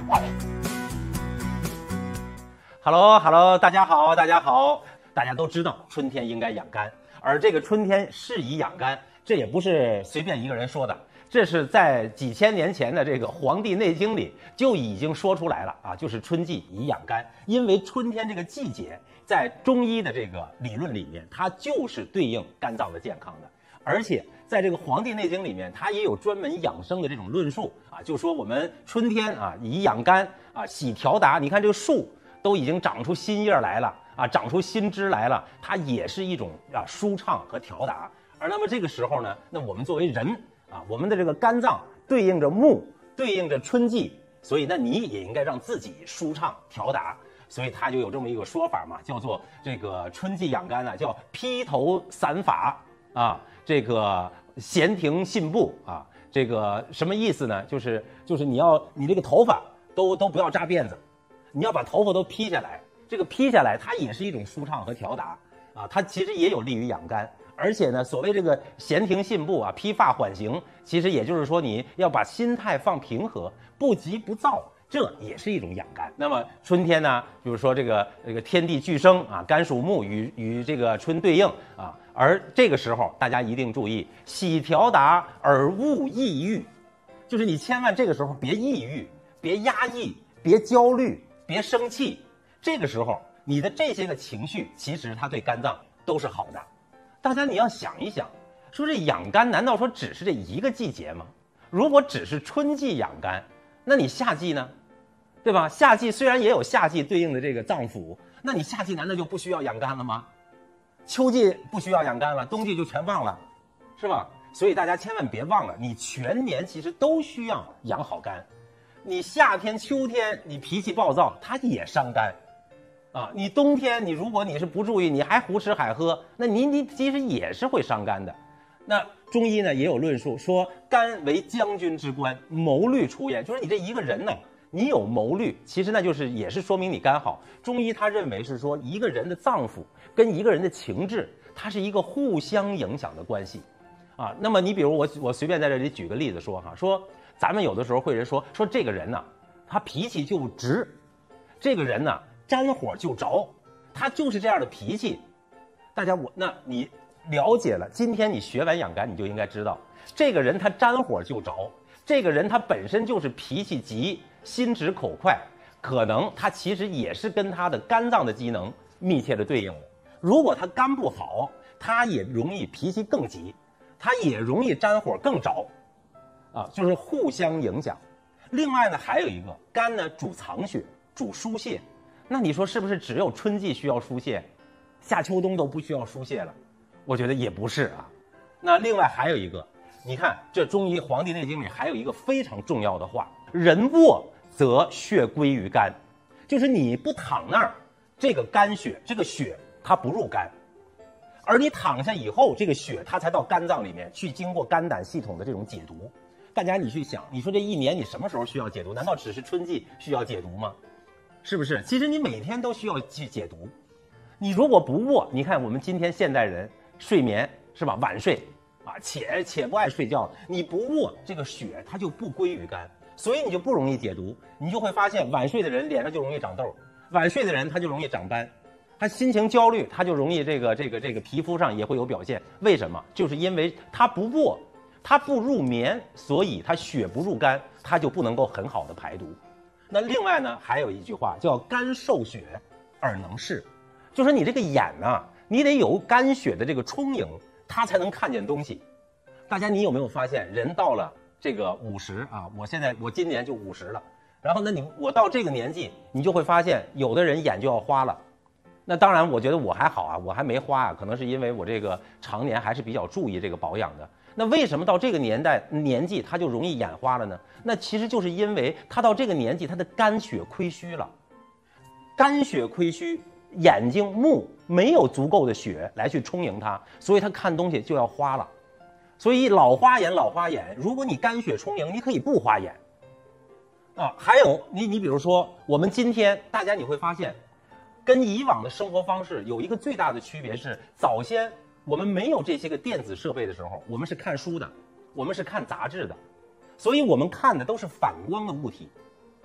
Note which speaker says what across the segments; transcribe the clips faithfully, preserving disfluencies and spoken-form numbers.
Speaker 1: Hello Hello， 大家好，大家好。大家都知道春天应该养肝，而这个春天适宜养肝，这也不是随便一个人说的，这是在几千年前的这个《黄帝内经》里就已经说出来了啊，就是春季宜养肝。因为春天这个季节，在中医的这个理论里面，它就是对应肝脏的健康的，而且在这个《黄帝内经》里面，它也有专门养生的这种论述啊，就说我们春天啊宜养肝啊，喜调达。你看这个树都已经长出新叶来了啊，长出新枝来了，它也是一种啊舒畅和调达。而那么这个时候呢，那我们作为人啊，我们的这个肝脏对应着木，对应着春季，所以那你也应该让自己舒畅调达。所以它就有这么一个说法嘛，叫做这个春季养肝啊，叫披头散发啊，这个闲庭信步啊，这个什么意思呢？就是就是你要你这个头发都都不要扎辫子。你要把头发都披下来，这个披下来它也是一种舒畅和调达啊，它其实也有利于养肝。而且呢，所谓这个闲庭信步啊，披发缓行，其实也就是说你要把心态放平和，不急不躁，这也是一种养肝。那么春天呢，就是说这个这个天地俱生啊，肝属木，与与这个春对应啊，而这个时候大家一定注意，喜调达而勿抑郁，就是你千万这个时候别抑郁，别压抑，别焦虑。别生气，这个时候你的这些个情绪，其实它对肝脏都是好的。大家你要想一想，说这养肝难道说只是这一个季节吗？如果只是春季养肝，那你夏季呢？对吧？夏季虽然也有夏季对应的这个脏腑，那你夏季难道就不需要养肝了吗？秋季不需要养肝了，冬季就全忘了，是吧？所以大家千万别忘了，你全年其实都需要养好肝。你夏天秋天你脾气暴躁，它也伤肝啊。你冬天你如果你是不注意，你还胡吃海喝，那你你其实也是会伤肝的。那中医呢也有论述说，肝为将军之官，谋虑出焉，就是你这一个人呢，你有谋虑，其实那就是也是说明你肝好。中医他认为是说，一个人的脏腑跟一个人的情志，它是一个互相影响的关系啊。那么你比如我我随便在这里举个例子说哈，说咱们有的时候会人说说这个人呢、啊，他脾气就直，这个人呢、啊、沾火就着，他就是这样的脾气。大家我那你了解了，今天你学完养肝，你就应该知道，这个人他沾火就着，这个人他本身就是脾气急，心直口快，可能他其实也是跟他的肝脏的机能密切的对应的。如果他肝不好，他也容易脾气更急，他也容易沾火更着。啊，就是互相影响。另外呢，还有一个肝呢主藏血，主疏泄。那你说是不是只有春季需要疏泄，夏秋冬都不需要疏泄了？我觉得也不是啊。那另外还有一个，你看这中医《黄帝内经》里还有一个非常重要的话：人卧则血归于肝，就是你不躺那儿，这个肝血，这个血它不入肝。而你躺下以后，这个血它才到肝脏里面去，经过肝胆系统的这种解毒。大家你去想，你说这一年你什么时候需要解毒？难道只是春季需要解毒吗？是不是？其实你每天都需要去解毒。你如果不卧，你看我们今天现代人睡眠是吧，晚睡啊，且且不爱睡觉，你不卧，这个血它就不归于肝，所以你就不容易解毒。你就会发现晚睡的人脸上就容易长痘，晚睡的人他就容易长斑，他心情焦虑，他就容易这个这个这个皮肤上也会有表现。为什么？就是因为他不卧。它不入眠，所以它血不入肝，它就不能够很好的排毒。那另外呢，还有一句话叫肝受血而能视，就是你这个眼呢、啊，你得有肝血的这个充盈，它才能看见东西。大家你有没有发现，人到了这个五十啊，我现在我今年就五十了，然后呢你我到这个年纪，你就会发现有的人眼就要花了。那当然我觉得我还好啊，我还没花啊，可能是因为我这个常年还是比较注意这个保养的。那为什么到这个年代年纪他就容易眼花了呢？那其实就是因为他到这个年纪他的肝血亏虚了，肝血亏虚，眼睛目没有足够的血来去充盈它，所以他看东西就要花了。所以老花眼老花眼，如果你肝血充盈，你可以不花眼啊。还有你你比如说我们今天大家你会发现，跟以往的生活方式有一个最大的区别是，早先我们没有这些个电子设备的时候，我们是看书的，我们是看杂志的，所以我们看的都是反光的物体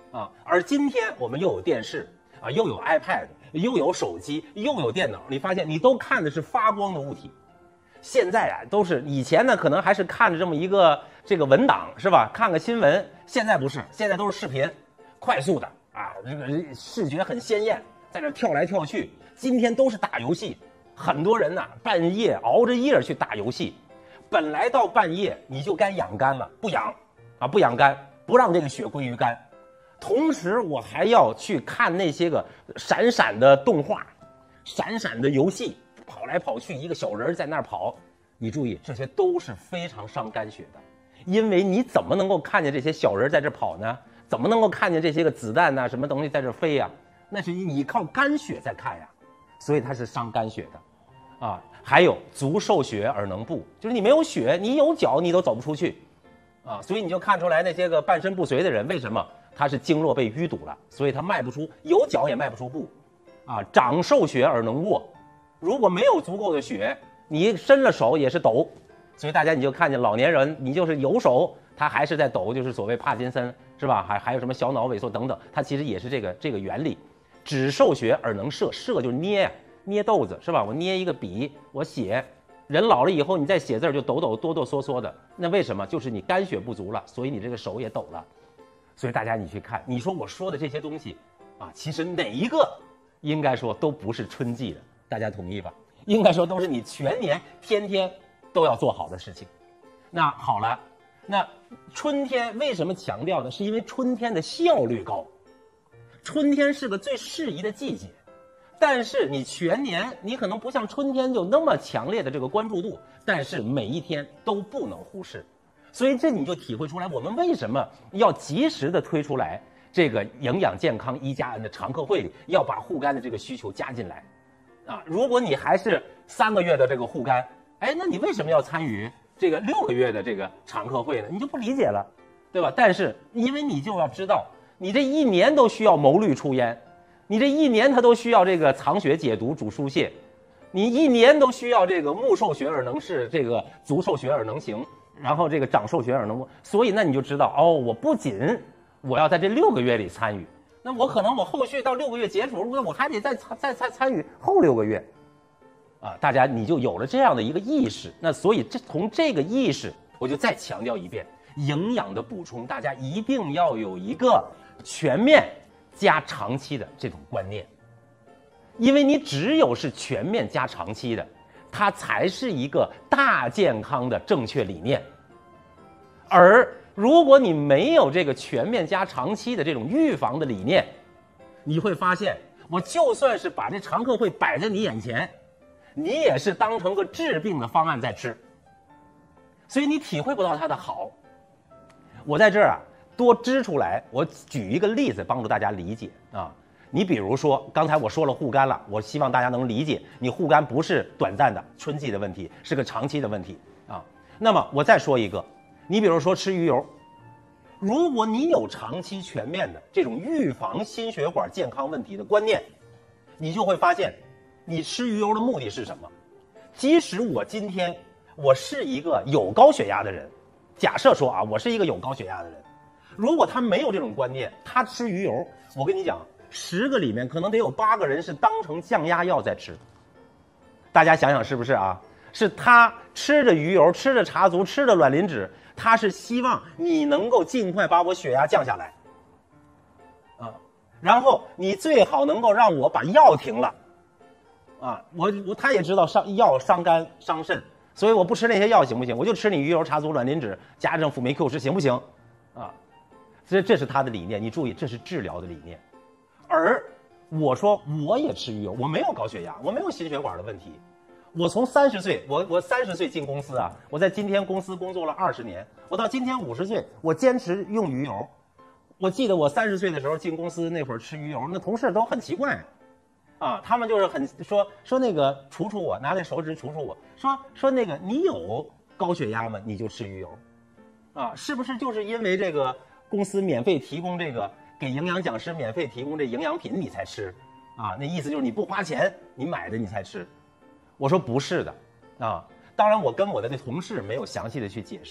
Speaker 1: 啊。而今天我们又有电视啊，又有 iPad， 又有手机，又有电脑，你发现你都看的是发光的物体。现在啊，都是以前呢，可能还是看着这么一个这个文档是吧？看个新闻，现在不是，现在都是视频，快速的啊，这个视觉很鲜艳，在这跳来跳去。今天都是打游戏，很多人呢、啊、半夜熬着夜去打游戏，本来到半夜你就该养肝了，不养啊，不养肝，不让这个血归于肝。同时我还要去看那些个闪闪的动画，闪闪的游戏。跑来跑去，一个小人在那儿跑，你注意，这些都是非常伤肝血的，因为你怎么能够看见这些小人在这跑呢？怎么能够看见这些个子弹呐、什么东西在这飞呀？那是你靠肝血在看呀，所以它是伤肝血的，啊，还有足受血而能步，就是你没有血，你有脚你都走不出去，啊，所以你就看出来那些个半身不遂的人，为什么他是经络被淤堵了，所以他迈不出，有脚也迈不出步，啊，掌受血而能握。如果没有足够的血，你伸了手也是抖，所以大家你就看见老年人，你就是有手，他还是在抖，就是所谓帕金森，是吧？还还有什么小脑萎缩等等，它其实也是这个这个原理。只受血而能摄，摄就是捏捏豆子，是吧？我捏一个笔，我写。人老了以后，你再写字就抖抖哆哆嗦嗦的，那为什么？就是你肝血不足了，所以你这个手也抖了。所以大家你去看，你说我说的这些东西啊，其实哪一个应该说都不是春季的。大家同意吧？应该说都是你全年天天都要做好的事情。那好了，那春天为什么强调呢？是因为春天的效率高，春天是个最适宜的季节。但是你全年你可能不像春天有那么强烈的这个关注度，但是每一天都不能忽视。所以这你就体会出来，我们为什么要及时的推出来这个营养健康一加 N 的常客会里，要把护肝的这个需求加进来。啊，如果你还是三个月的这个护肝，哎，那你为什么要参与这个六个月的这个常客会呢？你就不理解了，对吧？但是因为你就要知道，你这一年都需要谋虑出烟，你这一年它都需要这个藏血解毒主疏泄，你一年都需要这个目受血而能视，这个足受血而能行，然后这个掌受血而能握，所以那你就知道哦，我不仅我要在这六个月里参与。那我可能我后续到六个月结束，我还得再再再参与后六个月，啊，大家你就有了这样的一个意识。那所以这从这个意识，我就再强调一遍，营养的补充，大家一定要有一个全面加长期的这种观念，因为你只有是全面加长期的，它才是一个大健康的正确理念，而如果你没有这个全面加长期的这种预防的理念，你会发现，我就算是把这常客会摆在你眼前，你也是当成个治病的方案在吃，所以你体会不到它的好。我在这儿啊，多支出来，我举一个例子帮助大家理解啊。你比如说，刚才我说了护肝了，我希望大家能理解，你护肝不是短暂的春季的问题，是个长期的问题啊。那么我再说一个。你比如说吃鱼油，如果你有长期全面的这种预防心血管健康问题的观念，你就会发现，你吃鱼油的目的是什么？即使我今天我是一个有高血压的人，假设说啊，我是一个有高血压的人，如果他没有这种观念，他吃鱼油，我跟你讲，十个里面可能得有八个人是当成降压药在吃。大家想想是不是啊？是他吃着鱼油，吃着茶足，吃着卵磷脂，他是希望你能够尽快把我血压降下来，啊，然后你最好能够让我把药停了，啊，我我他也知道伤药伤肝伤肾，所以我不吃那些药行不行？我就吃你鱼油、茶足、卵磷脂加上辅酶 Q 十行不行？啊，这这是他的理念，你注意，这是治疗的理念。而我说我也吃鱼油，我没有高血压，我没有心血管的问题。我从三十岁，我我三十岁进公司啊，我在今天公司工作了二十年，我到今天五十岁，我坚持用鱼油。我记得我三十岁的时候进公司那会儿吃鱼油，那同事都很奇怪，啊，他们就是很说说那个杵杵我，拿那手指杵杵我，说说那个你有高血压吗？你就吃鱼油，啊，是不是就是因为这个公司免费提供这个给营养讲师免费提供这营养品你才吃，啊，那意思就是你不花钱你买的你才吃。我说不是的，啊，当然我跟我的那同事没有详细的去解释，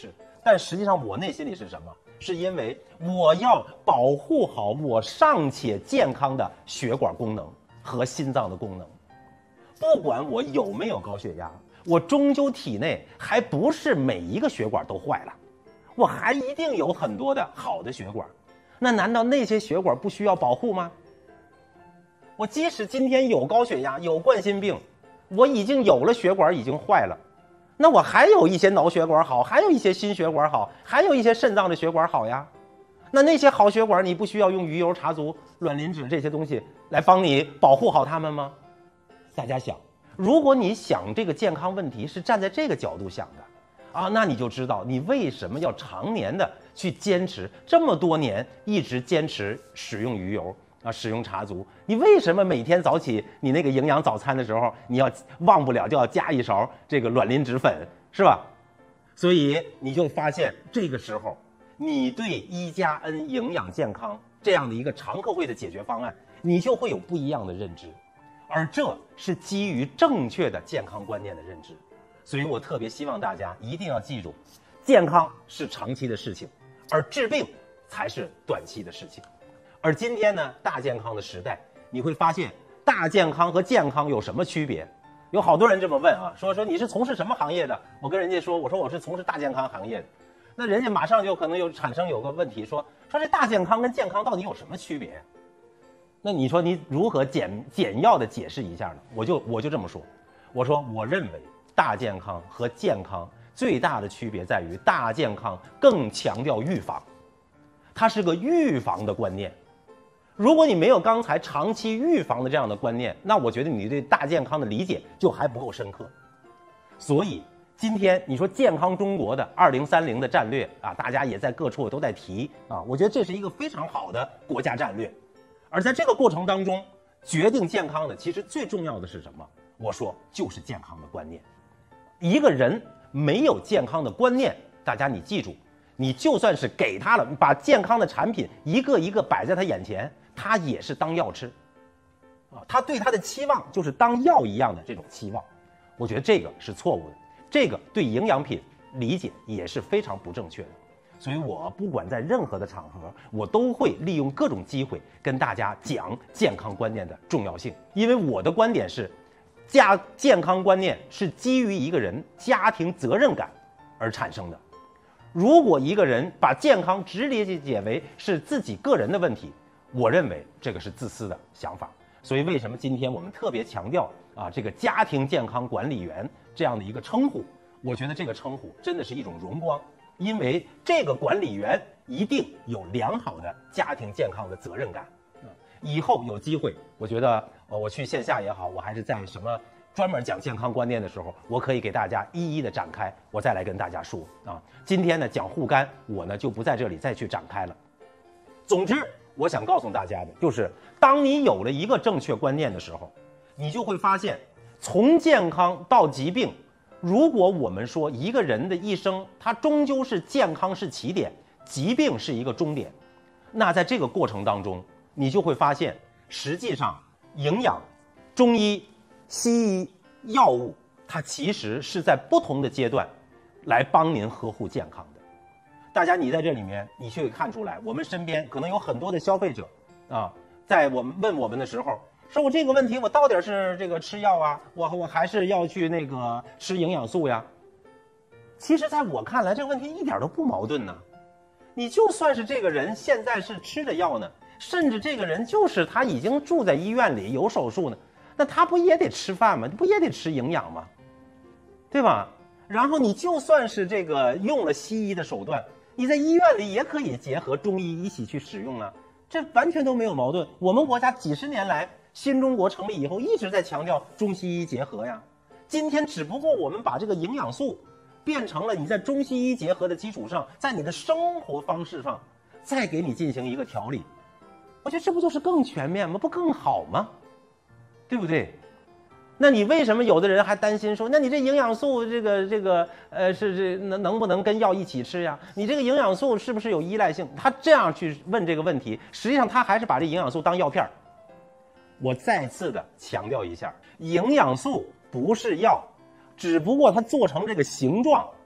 Speaker 1: 但实际上我内心里是什么？是因为我要保护好我尚且健康的血管功能和心脏的功能。不管我有没有高血压，我终究体内还不是每一个血管都坏了，我还一定有很多的好的血管。那难道那些血管不需要保护吗？我即使今天有高血压，有冠心病，我已经有了血管已经坏了，那我还有一些脑血管好，还有一些心血管好，还有一些肾脏的血管好呀。那那些好血管你不需要用鱼油、茶足、卵磷脂这些东西来帮你保护好它们吗？大家想，如果你想这个健康问题是站在这个角度想的啊，那你就知道你为什么要常年的去坚持这么多年，一直坚持使用鱼油啊，使用茶足。你为什么每天早起你那个营养早餐的时候，你要忘不了就要加一勺这个卵磷脂粉，是吧？所以你就发现这个时候，你对一加 N 营养健康这样的一个常客会的解决方案，你就会有不一样的认知。而这是基于正确的健康观念的认知，所以我特别希望大家一定要记住，健康是长期的事情，而治病才是短期的事情。而今天呢，大健康的时代，你会发现大健康和健康有什么区别？有好多人这么问啊，说说你是从事什么行业的？我跟人家说，我说我是从事大健康行业的，那人家马上就可能有产生有个问题，说说这大健康跟健康到底有什么区别？那你说你如何简简要的解释一下呢？我就我就这么说，我说我认为大健康和健康最大的区别在于，大健康更强调预防，它是个预防的观念。如果你没有刚才长期预防的这样的观念，那我觉得你对大健康的理解就还不够深刻。所以今天你说健康中国的二零三零的战略啊，大家也在各处都在提啊，我觉得这是一个非常好的国家战略。而在这个过程当中，决定健康的其实最重要的是什么？我说就是健康的观念。一个人没有健康的观念，大家你记住，你就算是给他了，把健康的产品一个一个摆在他眼前，他也是当药吃啊，他对他的期望就是当药一样的这种期望。我觉得这个是错误的，这个对营养品理解也是非常不正确的。所以我不管在任何的场合，我都会利用各种机会跟大家讲健康观念的重要性。因为我的观点是，家健康观念是基于一个人家庭责任感而产生的。如果一个人把健康直理解为是自己个人的问题，我认为这个是自私的想法。所以为什么今天我们特别强调啊这个家庭健康管理员这样的一个称呼？我觉得这个称呼真的是一种荣光。因为这个管理员一定有良好的家庭健康的责任感，以后有机会，我觉得呃我去线下也好，我还是在什么专门讲健康观念的时候，我可以给大家一一的展开，我再来跟大家说啊。今天呢讲护肝，我呢就不在这里再去展开了。总之，我想告诉大家的就是，当你有了一个正确观念的时候，你就会发现，从健康到疾病。如果我们说一个人的一生，他终究是健康是起点，疾病是一个终点，那在这个过程当中，你就会发现，实际上营养、中医、西医、药物，它其实是在不同的阶段来帮您呵护健康的。大家你在这里面，你就会看出来，我们身边可能有很多的消费者啊，在我们问我们的时候。说我这个问题，我到底是这个吃药啊，我我还是要去那个吃营养素呀？其实，在我看来，这个问题一点都不矛盾呢。你就算是这个人现在是吃着药呢，甚至这个人就是他已经住在医院里有手术呢，那他不也得吃饭吗？不也得吃营养吗？对吧？然后你就算是这个用了西医的手段，你在医院里也可以结合中医一起去使用啊，这完全都没有矛盾。我们国家几十年来。新中国成立以后一直在强调中西医结合呀，今天只不过我们把这个营养素变成了你在中西医结合的基础上，在你的生活方式上再给你进行一个调理，我觉得这不就是更全面吗？不更好吗？对不对？那你为什么有的人还担心说，那你这营养素这个这个呃是这能能不能跟药一起吃呀？你这个营养素是不是有依赖性？他这样去问这个问题，实际上他还是把这营养素当药片。我再次的强调一下，营养素不是药，只不过它做成这个形状，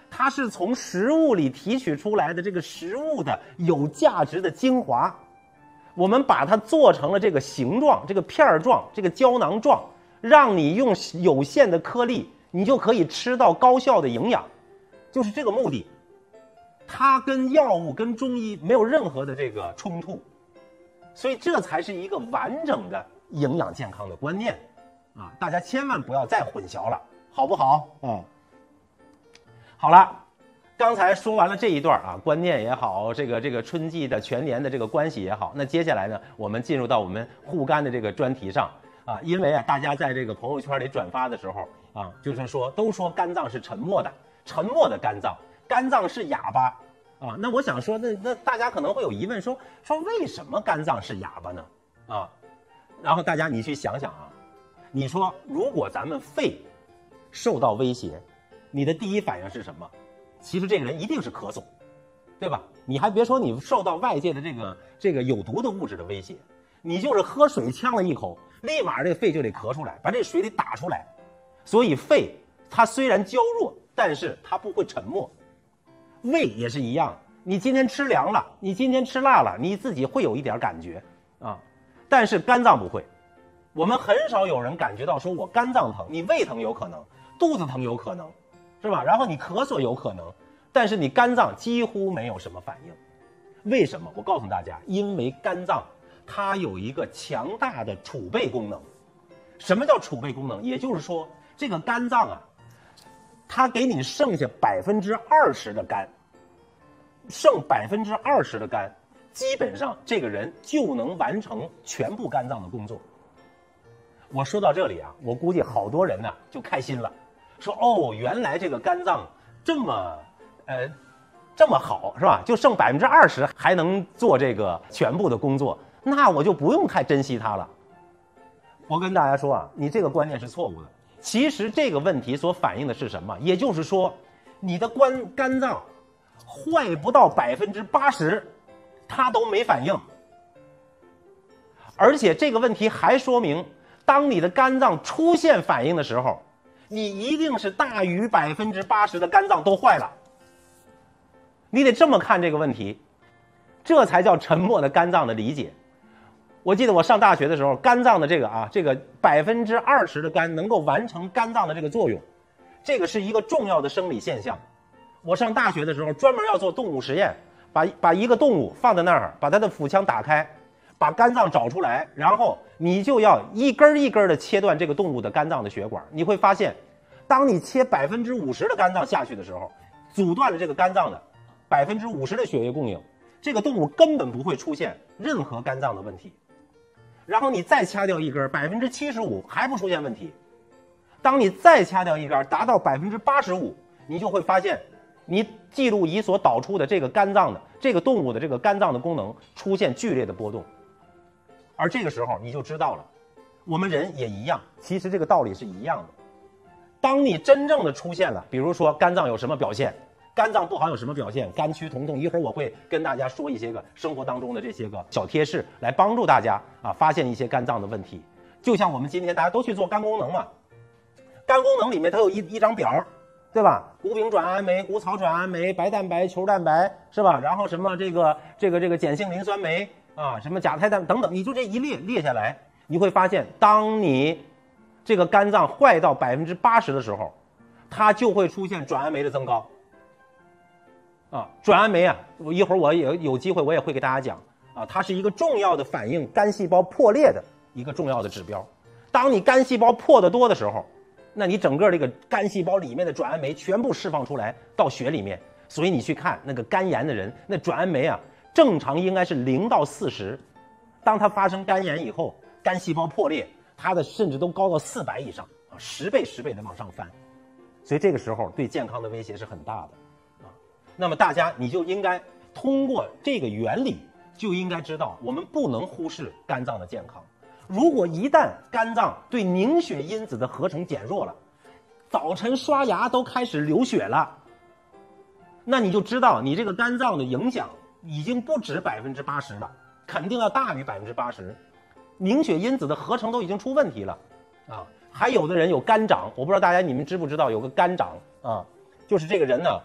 Speaker 1: 它是从食物里提取出来的这个食物的有价值的精华，我们把它做成了这个形状，这个片状，这个胶囊状，让你用有限的颗粒，你就可以吃到高效的营养，就是这个目的。它跟药物跟中医没有任何的这个冲突，所以这才是一个完整的营养健康的观念啊！大家千万不要再混淆了，好不好？嗯。好了，刚才说完了这一段啊，观念也好，这个这个春季的全年的这个关系也好，那接下来呢，我们进入到我们护肝的这个专题上啊，因为啊，大家在这个朋友圈里转发的时候啊，就是说都说肝脏是沉默的，沉默的肝脏，肝脏是哑巴啊。那我想说，那那大家可能会有疑问，说说为什么肝脏是哑巴呢？啊，然后大家你去想想啊，你说如果咱们肺受到威胁，你的第一反应是什么？其实这个人一定是咳嗽，对吧？你还别说你受到外界的这个这个有毒的物质的威胁，你就是喝水呛了一口，立马这个肺就得咳出来，把这水得打出来。所以肺它虽然娇弱，但是它不会沉默。胃也是一样，你今天吃凉了，你今天吃辣了，你自己会有一点感觉啊，但是肝脏不会。我们很少有人感觉到说我肝脏疼，你胃疼有可能，肚子疼有可能，是吧？然后你咳嗽有可能，但是你肝脏几乎没有什么反应。为什么？我告诉大家，因为肝脏它有一个强大的储备功能。什么叫储备功能？也就是说，这个肝脏啊，它给你剩下百分之二十的肝，剩百分之二十的肝，基本上这个人就能完成全部肝脏的工作。我说到这里啊，我估计好多人呢、啊、就开心了，说哦，原来这个肝脏这么呃这么好，是吧？就剩百分之二十还能做这个全部的工作，那我就不用太珍惜它了。我跟大家说啊，你这个观念是错误的。其实这个问题所反映的是什么？也就是说，你的肝肝脏坏不到百分之八十，它都没反应。而且这个问题还说明，当你的肝脏出现反应的时候，你一定是大于百分之八十的肝脏都坏了。你得这么看这个问题，这才叫沉默的肝脏的理解。我记得我上大学的时候，肝脏的这个啊，这个百分之二十的肝能够完成肝脏的这个作用，这个是一个重要的生理现象。我上大学的时候专门要做动物实验，把把一个动物放在那儿，把它的腹腔打开，把肝脏找出来，然后你就要一根一根的切断这个动物的肝脏的血管。你会发现，当你切百分之五十的肝脏下去的时候，阻断了这个肝脏的百分之五十的血液供应，这个动物根本不会出现任何肝脏的问题。然后你再掐掉一根，百分之七十五还不出现问题。当你再掐掉一根，达到百分之八十五，你就会发现，你记录仪所导出的这个肝脏的这个动物的这个肝脏的功能出现剧烈的波动。而这个时候你就知道了，我们人也一样，其实这个道理是一样的。当你真正的出现了，比如说肝脏有什么表现，肝脏不好有什么表现，肝区疼痛，一会儿我会跟大家说一些个生活当中的这些个小贴士，来帮助大家啊发现一些肝脏的问题。就像我们今天大家都去做肝功能嘛，肝功能里面它有一一张表，对吧？谷丙转氨酶、谷草转氨酶、白蛋白、球蛋白，是吧？然后什么这个这个这个碱性磷酸酶啊，什么甲肽蛋等等，你就这一列列下来，你会发现，当你这个肝脏坏到百分之八十的时候，它就会出现转氨酶的增高。啊，转氨酶啊，我一会儿我也有机会我也会给大家讲啊，它是一个重要的反映肝细胞破裂的一个重要的指标。当你肝细胞破得多的时候，那你整个这个肝细胞里面的转氨酶全部释放出来到血里面，所以你去看那个肝炎的人，那转氨酶啊，正常应该是零到四十，当它发生肝炎以后，肝细胞破裂，它的甚至都高到四百以上啊，十倍十倍的往上翻，所以这个时候对健康的威胁是很大的。那么大家你就应该通过这个原理，就应该知道我们不能忽视肝脏的健康。如果一旦肝脏对凝血因子的合成减弱了，早晨刷牙都开始流血了，那你就知道你这个肝脏的影响已经不止百分之八十了，肯定要大于百分之八十。凝血因子的合成都已经出问题了啊！还有的人有肝长，我不知道大家你们知不知道有个肝长啊，就是这个人呢。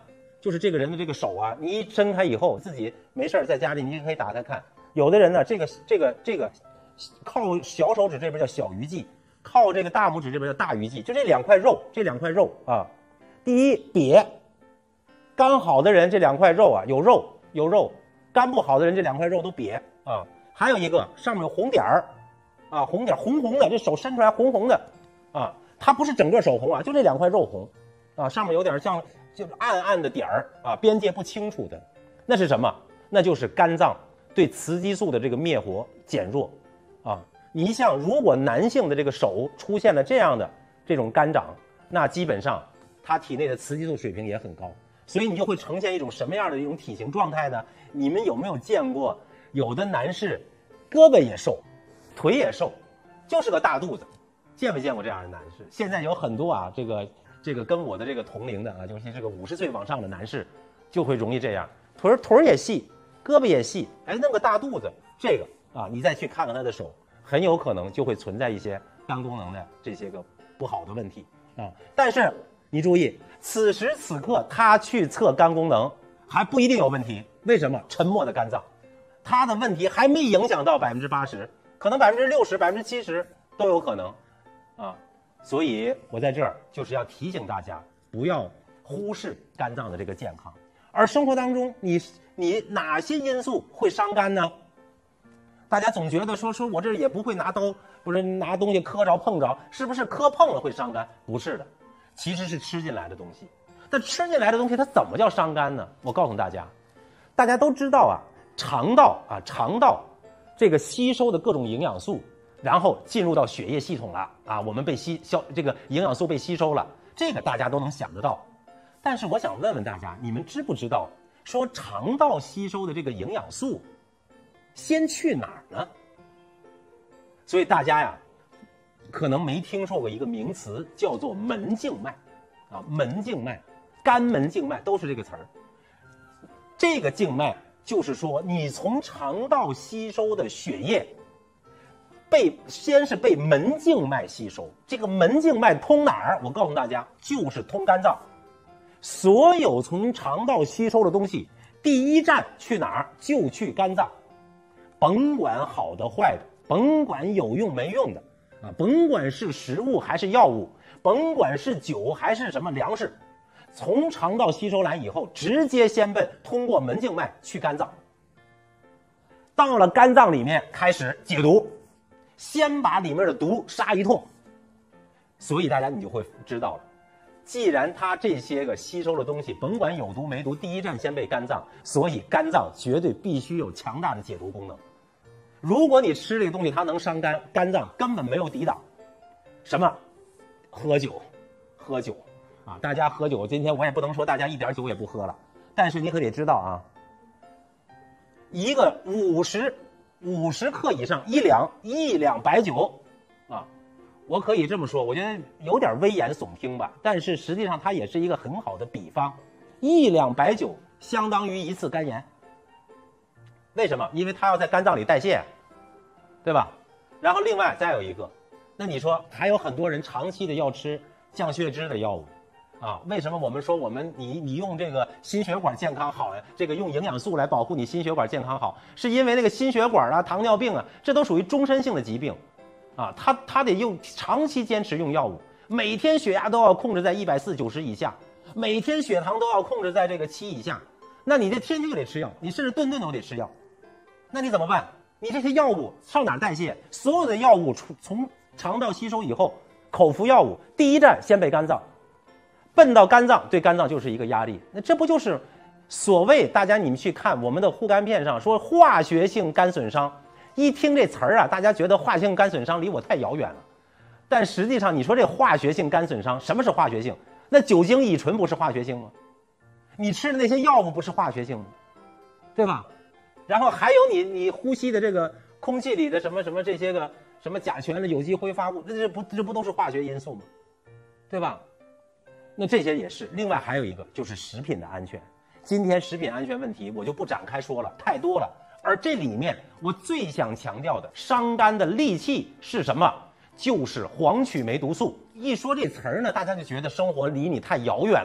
Speaker 1: 就是这个人的这个手啊，你一伸开以后，自己没事在家里你也可以打开看。有的人呢，这个这个这个靠小手指这边叫小鱼际，靠这个大拇指这边叫大鱼际，就这两块肉，这两块肉啊，第一瘪，肝好的人这两块肉啊有肉有肉，肝不好的人这两块肉都瘪啊。还有一个上面有红点儿啊，红点红红的，这手伸出来红红的啊，它不是整个手红啊，就这两块肉红啊，上面有点像就是暗暗的点儿啊，边界不清楚的，那是什么？那就是肝脏对雌激素的这个灭活减弱啊。你像如果男性的这个手出现了这样的这种肝长，那基本上他体内的雌激素水平也很高，所以你就会呈现一种什么样的一种体型状态呢？你们有没有见过有的男士胳膊也瘦，腿也瘦，就是个大肚子？见没见过这样的男士？现在有很多啊，这个这个跟我的这个同龄的啊，尤其这个五十岁往上的男士，就会容易这样，腿腿也细，胳膊也细，哎，弄个大肚子，这个啊，你再去看看他的手，很有可能就会存在一些肝功能的这些个不好的问题啊。但是你注意，此时此刻他去测肝功能还不一定有问题，为什么？沉默的肝脏，他的问题还没影响到百分之八十，可能百分之六十、百分之七十都有可能啊。所以我在这儿就是要提醒大家，不要忽视肝脏的这个健康。而生活当中，你你哪些因素会伤肝呢？大家总觉得说说我这也不会拿刀，不是拿东西磕着碰着，是不是磕碰了会伤肝？不是的，其实是吃进来的东西。但吃进来的东西它怎么叫伤肝呢？我告诉大家，大家都知道啊，肠道啊，肠道这个吸收的各种营养素，然后进入到血液系统了啊，我们被吸消这个营养素被吸收了，这个大家都能想得到。但是我想问问大家，你们知不知道说肠道吸收的这个营养素先去哪儿呢？所以大家呀可能没听说过一个名词叫做门静脉啊，门静脉、肝门静脉都是这个词儿。这个静脉就是说你从肠道吸收的血液被先是被门静脉吸收，这个门静脉通哪儿？我告诉大家，就是通肝脏。所有从肠道吸收的东西，第一站去哪儿？就去肝脏。甭管好的坏的，甭管有用没用的啊，甭管是食物还是药物，甭管是酒还是什么粮食，从肠道吸收来以后，直接先奔通过门静脉去肝脏。到了肝脏里面开始解毒，先把里面的毒杀一通。所以大家你就会知道了，既然它这些个吸收的东西甭管有毒没毒，第一站先被肝脏，所以肝脏绝对必须有强大的解毒功能。如果你吃这个东西它能伤肝，肝脏根本没有抵挡。什么？喝酒，喝酒啊！大家喝酒，今天我也不能说大家一点酒也不喝了，但是你可得知道啊，一个五十五十克以上一两一两白酒啊，我可以这么说，我觉得有点危言耸听吧，但是实际上它也是一个很好的比方。一两白酒相当于一次肝炎。为什么？因为它要在肝脏里代谢，对吧？然后另外再有一个，那你说还有很多人长期的要吃降血脂的药物啊？为什么我们说我们你你用这个心血管健康好呀？这个用营养素来保护你心血管健康好，是因为那个心血管啊、糖尿病啊，这都属于终身性的疾病啊，他他得用长期坚持用药物，每天血压都要控制在一百四九十以下，每天血糖都要控制在这个七以下，那你这天天就得吃药，你甚至顿顿都得吃药。那你怎么办？你这些药物上哪儿代谢？所有的药物从肠道吸收以后，口服药物第一站先被肝脏，奔到肝脏，对肝脏就是一个压力。那这不就是所谓大家你们去看我们的护肝片上说化学性肝损伤，一听这词儿啊，大家觉得化学性肝损伤离我太遥远了。但实际上你说这化学性肝损伤，什么是化学性？那酒精乙醇不是化学性吗？你吃的那些药物不是化学性吗？对吧？然后还有你你呼吸的这个空气里的什么什么这些个什么甲醛的有机挥发物，这不这不都是化学因素吗？对吧？那这些也是。另外还有一个就是食品的安全。今天食品安全问题我就不展开说了，太多了。而这里面我最想强调的伤肝的利器是什么？就是黄曲霉毒素。一说这词儿呢，大家就觉得生活离你太遥远了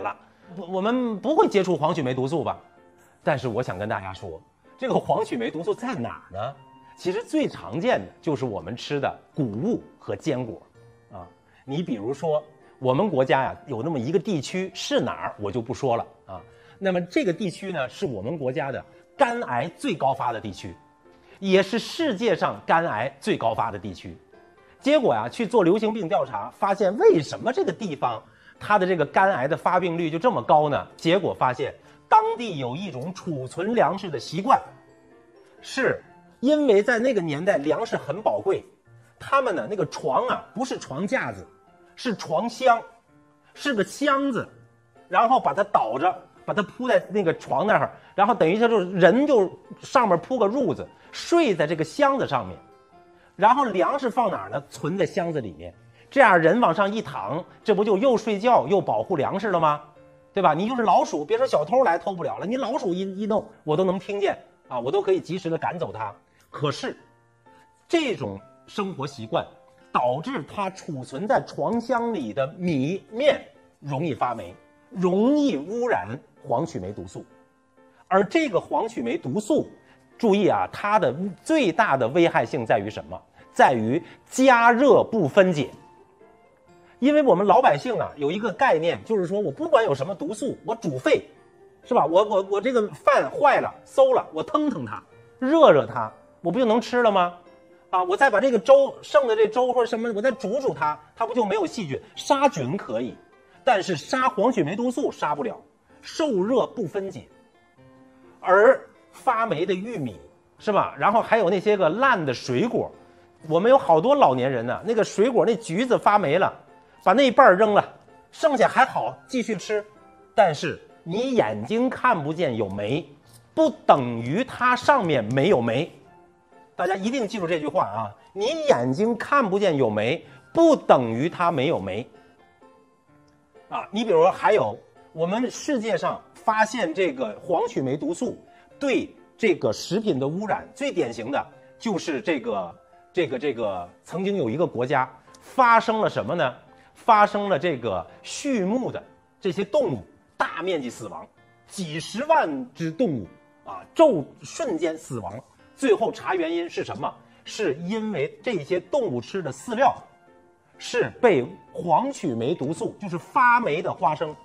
Speaker 1: 我们不会接触黄曲霉毒素吧？但是我想跟大家说，这个黄曲霉毒素在哪儿呢？其实最常见的就是我们吃的谷物和坚果啊。你比如说，我们国家呀有那么一个地区是哪儿，我就不说了啊。那么这个地区呢，是我们国家的肝癌最高发的地区，也是世界上肝癌最高发的地区。结果呀，去做流行病调查，发现为什么这个地方它的这个肝癌的发病率就这么高呢？结果发现当地有一种储存粮食的习惯，是因为在那个年代粮食很宝贵，他们呢那个床啊不是床架子，是床箱，是个箱子，然后把它倒着，把它铺在那个床那儿，然后等于他就人就上面铺个褥子，睡在这个箱子上面，然后粮食放哪儿呢？存在箱子里面，这样人往上一躺，这不就又睡觉又保护粮食了吗？对吧？你就是老鼠，别说小偷来偷不了了，你老鼠一一弄，我都能听见啊，我都可以及时的赶走它。可是这种生活习惯导致它储存在床箱里的米面容易发霉，容易污染黄曲霉毒素。而这个黄曲霉毒素，注意啊，它的最大的危害性在于什么？在于加热不分解。因为我们老百姓啊有一个概念，就是说我不管有什么毒素，我煮沸，是吧？我我我这个饭坏了馊了，我腾腾它，热热它，我不就能吃了吗？啊，我再把这个粥剩的这粥或者什么，我再煮煮它，它不就没有细菌？杀菌可以，但是杀黄曲霉毒素杀不了，受热不分解。而发霉的玉米，是吧？然后还有那些个烂的水果，我们有好多老年人呢、啊，那个水果那橘子发霉了，把那一半扔了，剩下还好继续吃。但是你眼睛看不见有霉，不等于它上面没有霉。大家一定记住这句话啊！你眼睛看不见有霉，不等于它没有霉。啊，你比如说还有我们世界上发现这个黄曲霉毒素对这个食品的污染，最典型的就是这个这个这个曾经有一个国家发生了什么呢？发生了这个畜牧的这些动物大面积死亡，几十万只动物啊，骤瞬间死亡。最后查原因是什么？是因为这些动物吃的饲料是被黄曲霉毒素，就是发霉的花生，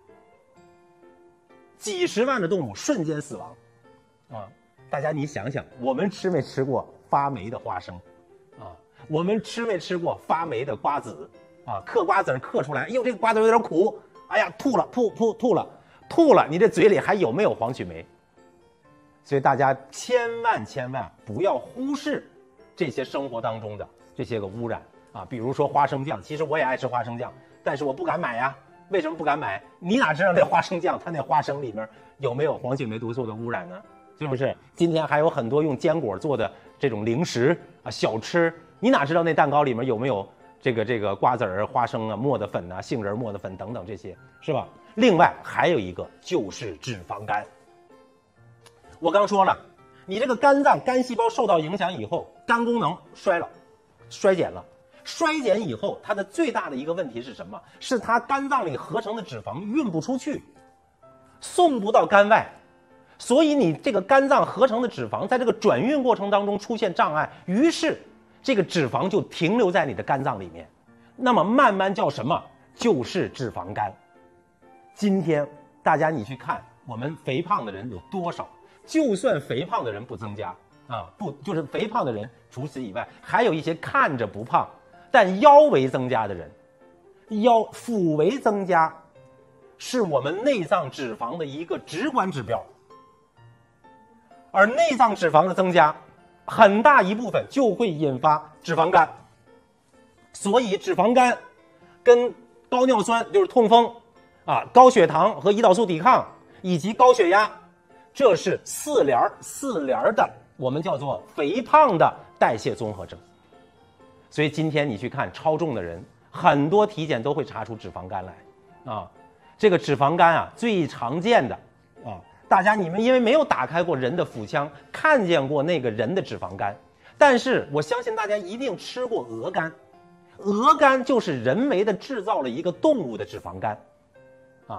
Speaker 1: 几十万的动物瞬间死亡啊！大家你想想，我们吃没吃过发霉的花生啊？我们吃没吃过发霉的瓜子啊？嗑瓜子嗑出来，哎呦，这个瓜子有点苦，哎呀，吐了，吐吐吐了，吐了，你这嘴里还有没有黄曲霉？所以大家千万千万不要忽视这些生活当中的这些个污染啊，比如说花生酱，其实我也爱吃花生酱，但是我不敢买呀。为什么不敢买？你哪知道那花生酱它那花生里面有没有黄曲霉毒素的污染呢？是不是？今天还有很多用坚果做的这种零食啊、小吃，你哪知道那蛋糕里面有没有这个这个瓜子儿、花生啊、磨的粉啊、杏仁磨的粉等等这些，是吧？另外还有一个就是脂肪肝。我刚说了，你这个肝脏肝细胞受到影响以后，肝功能衰了，衰减了。衰减以后，它的最大的一个问题是什么？是它肝脏里合成的脂肪运不出去，送不到肝外，所以你这个肝脏合成的脂肪在这个转运过程当中出现障碍，于是这个脂肪就停留在你的肝脏里面，那么慢慢叫什么？就是脂肪肝。今天大家你去看，我们肥胖的人有多少？就算肥胖的人不增加啊，不就是肥胖的人，除此以外，还有一些看着不胖，但腰围增加的人，腰腹围增加，是我们内脏脂肪的一个直观指标。而内脏脂肪的增加，很大一部分就会引发脂肪肝。所以脂肪肝跟高尿酸就是痛风啊、高血糖和胰岛素抵抗以及高血压，这是四联四联的，我们叫做肥胖的代谢综合征。所以今天你去看超重的人，很多体检都会查出脂肪肝来啊。这个脂肪肝啊，最常见的啊，大家你们因为没有打开过人的腹腔，看见过那个人的脂肪肝，但是我相信大家一定吃过鹅肝。鹅肝就是人为的制造了一个动物的脂肪肝啊。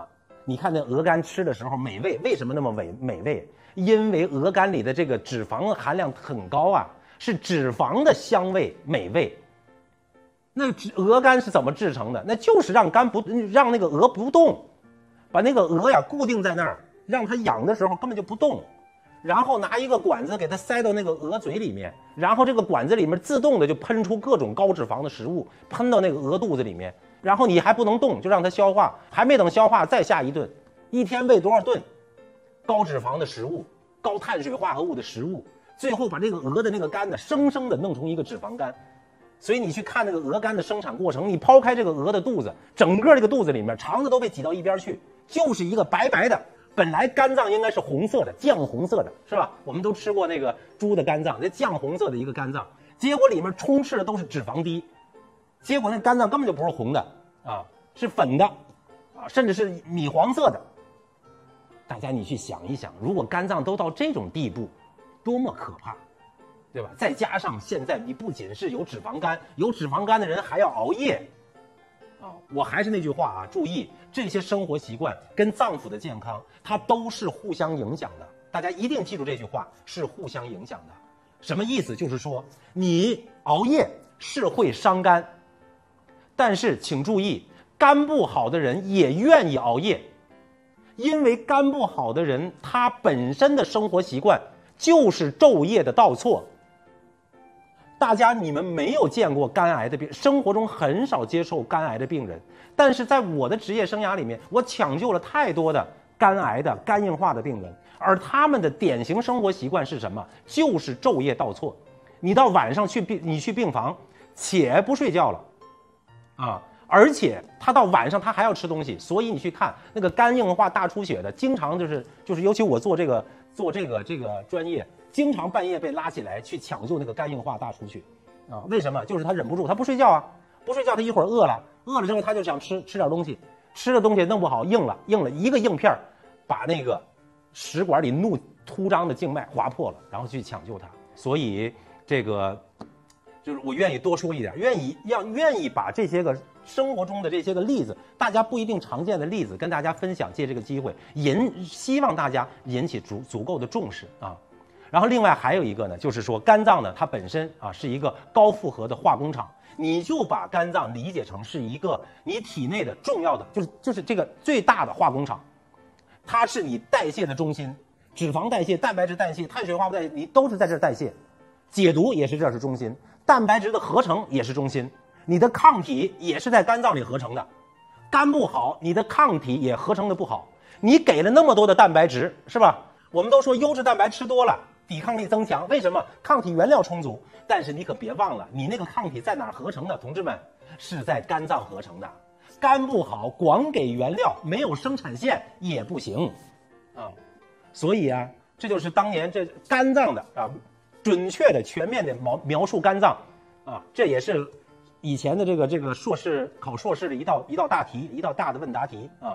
Speaker 1: 你看那鹅肝吃的时候美味，为什么那么美美味？因为鹅肝里的这个脂肪含量很高啊，是脂肪的香味美味。那鹅肝是怎么制成的？那就是让肝不让那个鹅不动，把那个鹅呀固定在那儿，让它养的时候根本就不动，然后拿一个管子给它塞到那个鹅嘴里面，然后这个管子里面自动的就喷出各种高脂肪的食物，喷到那个鹅肚子里面，然后你还不能动，就让它消化，还没等消化再下一顿，一天喂多少顿高脂肪的食物、高碳水化合物的食物，最后把这个鹅的那个肝呢生生的弄成一个脂肪肝。所以你去看那个鹅肝的生产过程，你抛开这个鹅的肚子，整个这个肚子里面肠子都被挤到一边去，就是一个白白的，本来肝脏应该是红色的，酱红色的，是吧？我们都吃过那个猪的肝脏，那酱红色的一个肝脏，结果里面充斥的都是脂肪滴，结果那肝脏根本就不是红的啊，是粉的啊，甚至是米黄色的。大家你去想一想，如果肝脏都到这种地步，多么可怕！对吧？再加上现在你不仅是有脂肪肝，有脂肪肝的人还要熬夜，啊，我还是那句话啊，注意这些生活习惯跟脏腑的健康，它都是互相影响的。大家一定记住这句话，是互相影响的。什么意思？就是说你熬夜是会伤肝，但是请注意，肝不好的人也愿意熬夜，因为肝不好的人他本身的生活习惯就是昼夜的倒错。大家你们没有见过肝癌的病，生活中很少接受肝癌的病人，但是在我的职业生涯里面，我抢救了太多的肝癌的肝硬化的病人，而他们的典型生活习惯是什么？就是昼夜倒错。你到晚上去病，你去病房，且不睡觉了，啊，而且他到晚上他还要吃东西，所以你去看那个肝硬化大出血的，经常就是就是，尤其我做这个做这个这个专业。经常半夜被拉起来去抢救那个肝硬化大出血，啊，为什么？就是他忍不住，他不睡觉啊，不睡觉，他一会儿饿了，饿了之后他就想吃吃点东西，吃的东西弄不好硬了，硬了一个硬片把那个食管里怒突张的静脉划破了，然后去抢救他。所以这个就是我愿意多说一点，愿意要愿意把这些个生活中的这些个例子，大家不一定常见的例子跟大家分享，借这个机会引希望大家引起足足够的重视啊。然后另外还有一个呢，就是说肝脏呢，它本身啊是一个高负荷的化工厂，你就把肝脏理解成是一个你体内的重要的，就是就是这个最大的化工厂，它是你代谢的中心，脂肪代谢、蛋白质代谢、碳水化合物代谢，你都是在这儿代谢，解毒也是这是中心，蛋白质的合成也是中心，你的抗体也是在肝脏里合成的，肝不好，你的抗体也合成的不好，你给了那么多的蛋白质，是吧？我们都说优质蛋白吃多了。抵抗力增强，为什么？抗体原料充足，但是你可别忘了，你那个抗体在哪儿合成的？同志们，是在肝脏合成的。肝不好，光给原料，没有生产线也不行，啊，所以啊，这就是当年这肝脏的啊，准确的、全面的描描述肝脏，啊，这也是以前的这个这个硕士考硕士的一道一道大题，一道大的问答题啊。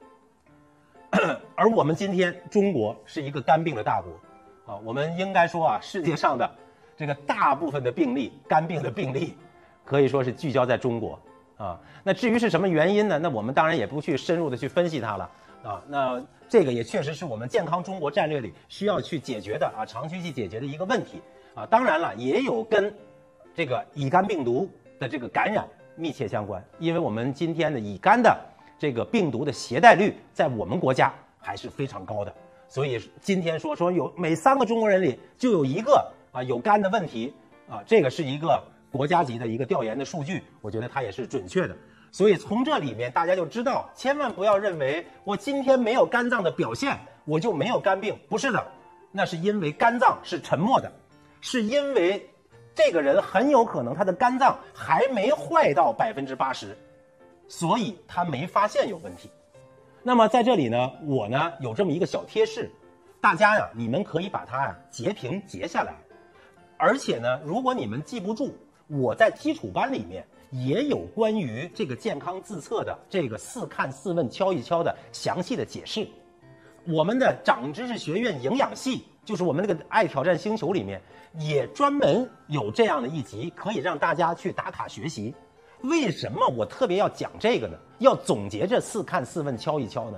Speaker 1: 而我们今天中国是一个肝病的大国。啊，我们应该说啊，世界上的这个大部分的病例，肝病的病例，可以说是聚焦在中国啊。那至于是什么原因呢？那我们当然也不去深入的去分析它了啊。那这个也确实是我们健康中国战略里需要去解决的啊，长期去解决的一个问题啊。当然了，也有跟这个乙肝病毒的这个感染密切相关，因为我们今天的乙肝的这个病毒的携带率在我们国家还是非常高的。所以今天说说有每三个中国人里就有一个啊有肝的问题啊，这个是一个国家级的一个调研的数据，我觉得它也是准确的。所以从这里面大家就知道，千万不要认为我今天没有肝脏的表现，我就没有肝病，不是的，那是因为肝脏是沉默的，是因为这个人很有可能他的肝脏还没坏到百分之八十，所以他没发现有问题。那么在这里呢，我呢有这么一个小贴士，大家呀，你们可以把它呀截屏截下来，而且呢，如果你们记不住，我在基础班里面也有关于这个健康自测的这个四看四问敲一敲的详细的解释。我们的长知识学院营养系，就是我们那个爱挑战星球里面，也专门有这样的一集，可以让大家去打卡学习。为什么我特别要讲这个呢？要总结这四看四问敲一敲呢？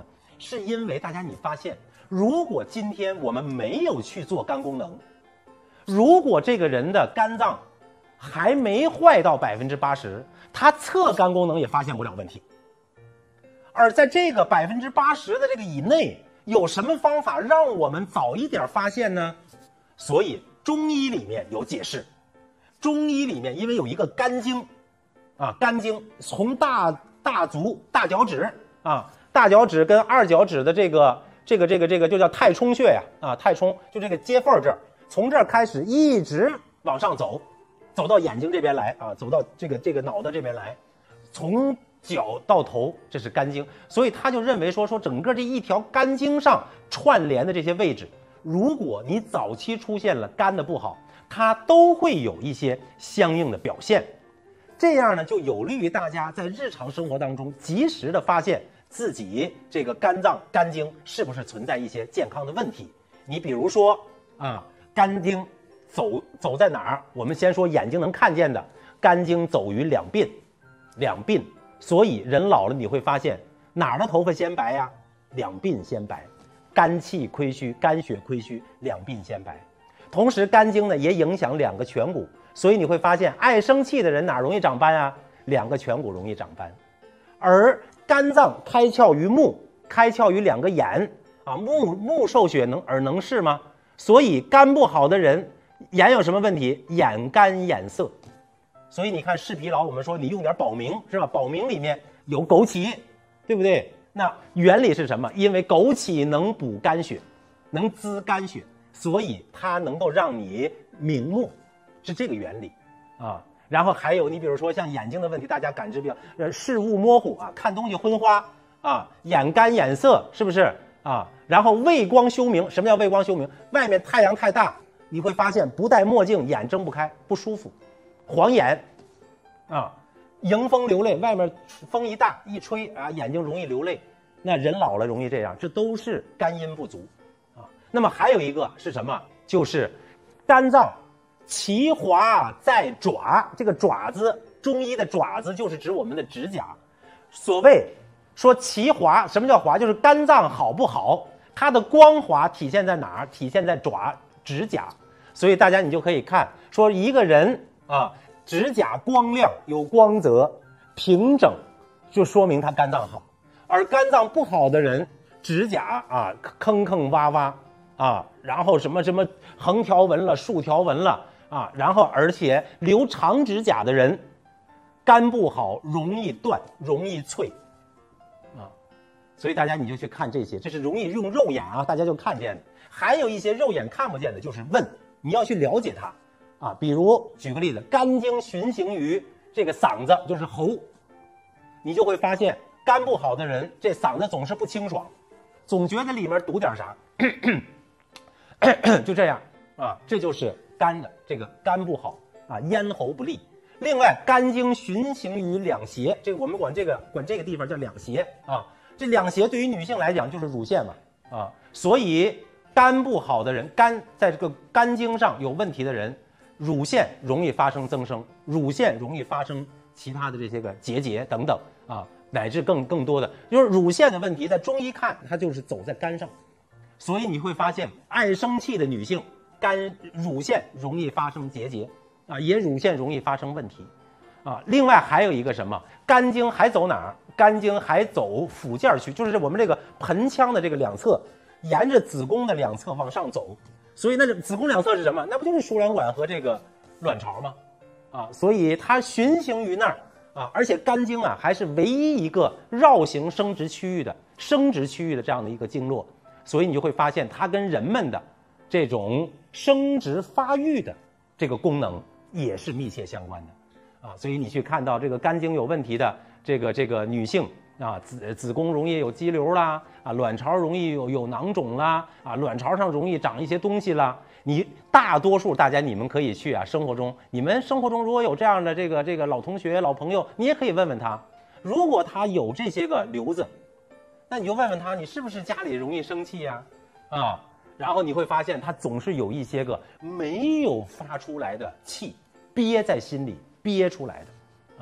Speaker 1: 是因为大家你发现，如果今天我们没有去做肝功能，如果这个人的肝脏还没坏到百分之八十，他测肝功能也发现不了问题。而在这个百分之八十的这个以内，有什么方法让我们早一点发现呢？所以中医里面有解释。中医里面因为有一个肝经，啊，肝经从大大足大脚趾啊，大脚趾跟二脚趾的这个这个这个这个就叫太冲穴呀，啊，太冲就这个接缝这儿，从这儿开始一直往上走，走到眼睛这边来啊，走到这个这个脑袋这边来，从脚到头，这是肝经。所以他就认为说说整个这一条肝经上串联的这些位置，如果你早期出现了肝的不好，它都会有一些相应的表现。这样呢，就有利于大家在日常生活当中及时的发现自己这个肝脏肝经是不是存在一些健康的问题。你比如说啊，肝经走走在哪儿？我们先说眼睛能看见的，肝经走于两鬓，两鬓。所以人老了你会发现哪儿的头发先白呀？两鬓先白，肝气亏虚，肝血亏虚，两鬓先白。同时肝经呢也影响两个颧骨，所以你会发现爱生气的人哪容易长斑啊？两个颧骨容易长斑。而肝脏开窍于目，开窍于两个眼啊，目目受血能而能视吗？所以肝不好的人眼有什么问题？眼干眼涩。所以你看视疲劳，我们说你用点保明是吧？保明里面有枸杞，对不对？那原理是什么？因为枸杞能补肝血，能滋肝血，所以它能够让你明目，是这个原理啊。然后还有你比如说像眼睛的问题，大家感知比较呃视物模糊啊，看东西昏花啊，眼干眼涩，是不是啊？然后畏光休明，什么叫畏光休明？外面太阳太大，你会发现不戴墨镜眼睁不开，不舒服，晃眼啊，迎风流泪，外面风一大一吹啊，眼睛容易流泪。那人老了容易这样，这都是肝阴不足啊。那么还有一个是什么？就是肝脏其华在爪，这个爪子，中医的爪子就是指我们的指甲。所谓说其华，什么叫华？就是肝脏好不好，它的光滑体现在哪儿？体现在爪指甲。所以大家你就可以看说一个人啊，指甲光亮有光泽平整，就说明他肝脏好。而肝脏不好的人，指甲啊坑坑洼洼啊，然后什么什么横条纹了竖条纹了啊，然后而且留长指甲的人，肝不好容易断容易脆啊。所以大家你就去看这些，这是容易用肉眼啊大家就看见的。还有一些肉眼看不见的，就是问你要去了解它啊。比如举个例子，肝经循行于这个嗓子，就是喉，你就会发现肝不好的人，这嗓子总是不清爽，总觉得里面堵点啥，就这样啊，这就是肝的这个肝不好啊，咽喉不利。另外，肝经循行于两胁，这个我们管这个管这个地方叫两胁啊。这两胁对于女性来讲就是乳腺嘛啊，所以肝不好的人，肝在这个肝经上有问题的人，乳腺容易发生增生，乳腺容易发生其他的这些个结节等等啊。乃至更更多的就是乳腺的问题，在中医看它就是走在肝上，所以你会发现爱生气的女性肝乳腺容易发生结节啊，也乳腺容易发生问题啊。另外还有一个什么，肝经还走哪儿？肝经还走附件区，就是我们这个盆腔的这个两侧，沿着子宫的两侧往上走。所以那子宫两侧是什么？那不就是输卵管和这个卵巢吗？啊，所以它循行于那儿。啊，而且肝经啊，还是唯一一个绕行生殖区域的生殖区域的这样的一个经络，所以你就会发现它跟人们的这种生殖发育的这个功能也是密切相关的啊。所以你去看到这个肝经有问题的这个这个女性啊，子子宫容易有肌瘤啦，啊，卵巢容易有有囊肿啦，啊，卵巢上容易长一些东西啦。你大多数大家你们可以去啊，生活中你们生活中如果有这样的这个这个老同学老朋友，你也可以问问他，如果他有这些个瘤子，那你就问问他，你是不是家里容易生气呀？啊，然后你会发现他总是有一些个没有发出来的气憋在心里憋出来的啊。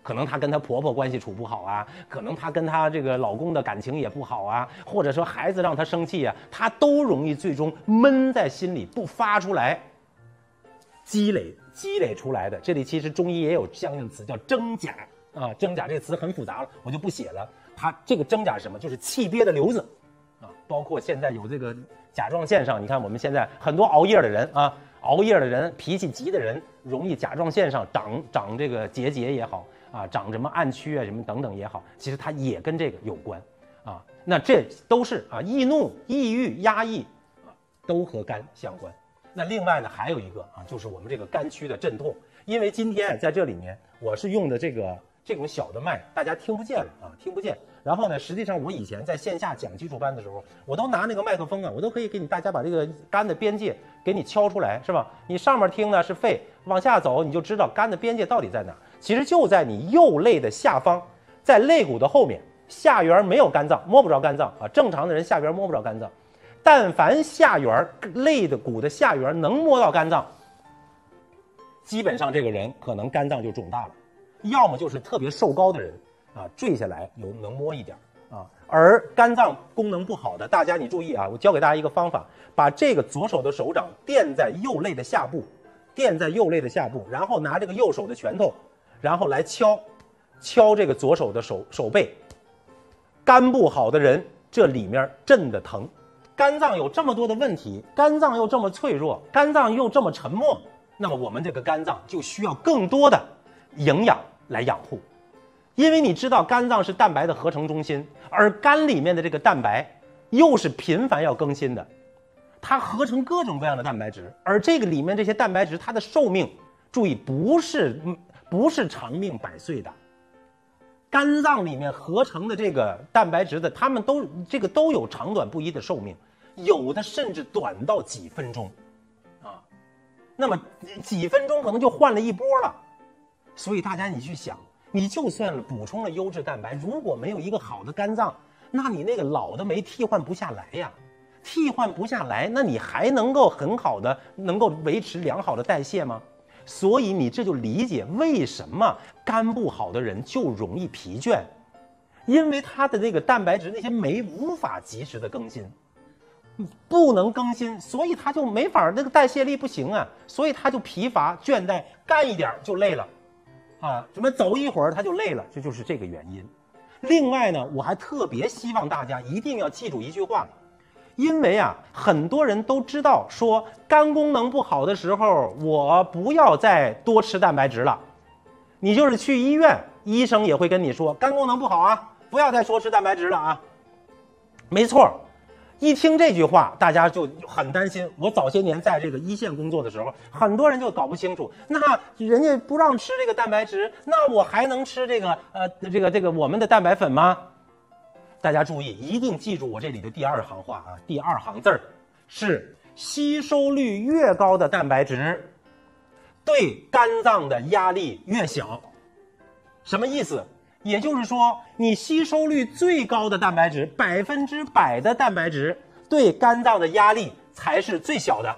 Speaker 1: 可能她跟她婆婆关系处不好啊，可能她跟她这个老公的感情也不好啊，或者说孩子让她生气啊，她都容易最终闷在心里不发出来，积累积累出来的。这里其实中医也有相应的词叫真假啊，真假这个词很复杂了，我就不写了。它这个真假是什么？就是气憋的瘤子啊，包括现在有这个甲状腺上，你看我们现在很多熬夜的人啊，熬夜的人、脾气急的人，容易甲状腺上长长这个结节也好啊，长什么暗区啊什么等等也好，其实它也跟这个有关啊。那这都是啊，易怒、抑郁、压抑啊，都和肝相关。那另外呢，还有一个啊，就是我们这个肝区的阵痛。因为今天在这里面我是用的这个这种小的麦，大家听不见了啊，听不见。然后呢，实际上我以前在线下讲基础班的时候，我都拿那个麦克风啊，我都可以给你大家把这个肝的边界给你敲出来，是吧？你上面听呢是肺，往下走你就知道肝的边界到底在哪。其实就在你右肋的下方，在肋骨的后面，下缘没有肝脏，摸不着肝脏啊。正常的人下缘摸不着肝脏，但凡下缘肋的骨的下缘能摸到肝脏，基本上这个人可能肝脏就肿大了，要么就是特别瘦高的人啊，坠下来有能摸一点啊。而肝脏功能不好的，大家你注意啊，我教给大家一个方法，把这个左手的手掌垫在右肋的下部，垫在右肋的下部，然后拿这个右手的拳头，然后来敲敲这个左手的手手背。肝不好的人，这里面震的疼。肝脏有这么多的问题，肝脏又这么脆弱，肝脏又这么沉默，那么我们这个肝脏就需要更多的营养来养护。因为你知道肝脏是蛋白的合成中心，而肝里面的这个蛋白又是频繁要更新的，它合成各种各样的蛋白质，而这个里面这些蛋白质它的寿命，注意不是不是长命百岁的。肝脏里面合成的这个蛋白质的，它们都这个都有长短不一的寿命，有的甚至短到几分钟啊，那么几分钟可能就换了一波了。所以大家你去想，你就算补充了优质蛋白，如果没有一个好的肝脏，那你那个老的酶替换不下来呀，替换不下来，那你还能够很好的能够维持良好的代谢吗？所以你这就理解为什么肝不好的人就容易疲倦，因为他的那个蛋白质那些酶无法及时的更新，不能更新，所以他就没法，那个代谢力不行啊，所以他就疲乏倦怠，干一点就累了啊，什么走一会儿他就累了，这就是这个原因。另外呢，我还特别希望大家一定要记住一句话，因为啊，很多人都知道说肝功能不好的时候，我不要再多吃蛋白质了。你就是去医院，医生也会跟你说肝功能不好啊，不要再多吃蛋白质了啊。没错，一听这句话，大家就很担心。我早些年在这个一线工作的时候，很多人就搞不清楚，那人家不让吃这个蛋白质，那我还能吃这个呃这个这个我们的蛋白粉吗？大家注意，一定记住我这里的第二行话啊，第二行字儿是吸收率越高的蛋白质，对肝脏的压力越小。什么意思？也就是说，你吸收率最高的蛋白质，百分之百的蛋白质，对肝脏的压力才是最小的。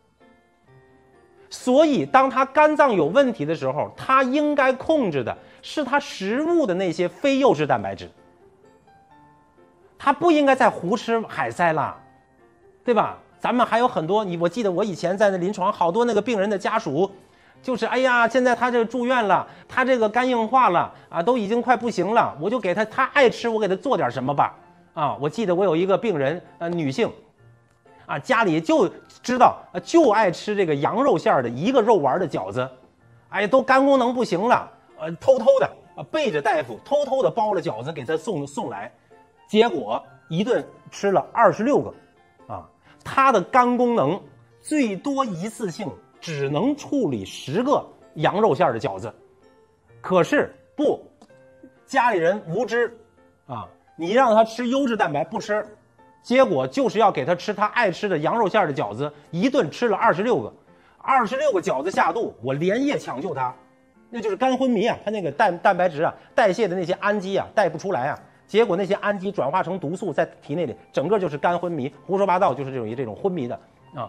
Speaker 1: 所以，当它肝脏有问题的时候，它应该控制的是它食物的那些非优质蛋白质。他不应该再胡吃海塞了，对吧？咱们还有很多，你我记得我以前在那临床，好多那个病人的家属，就是哎呀，现在他这个住院了，他这个肝硬化了啊，都已经快不行了，我就给他他爱吃，我给他做点什么吧。啊，我记得我有一个病人，呃，女性，啊，家里就知道就爱吃这个羊肉馅的一个肉丸的饺子，哎，都肝功能不行了，呃，偷偷的啊背着大夫偷偷的包了饺子给他送送来。结果一顿吃了二十六个，啊，他的肝功能最多一次性只能处理十个羊肉馅的饺子，可是不，家里人无知，啊，你让他吃优质蛋白不吃，结果就是要给他吃他爱吃的羊肉馅的饺子，一顿吃了二十六个，二十六个饺子下肚，我连夜抢救他，那就是肝昏迷啊，他那个蛋蛋白质啊，代谢的那些氨基啊带不出来啊。结果那些氨基转化成毒素在体内里，整个就是肝昏迷，胡说八道，就是这种这种昏迷的啊。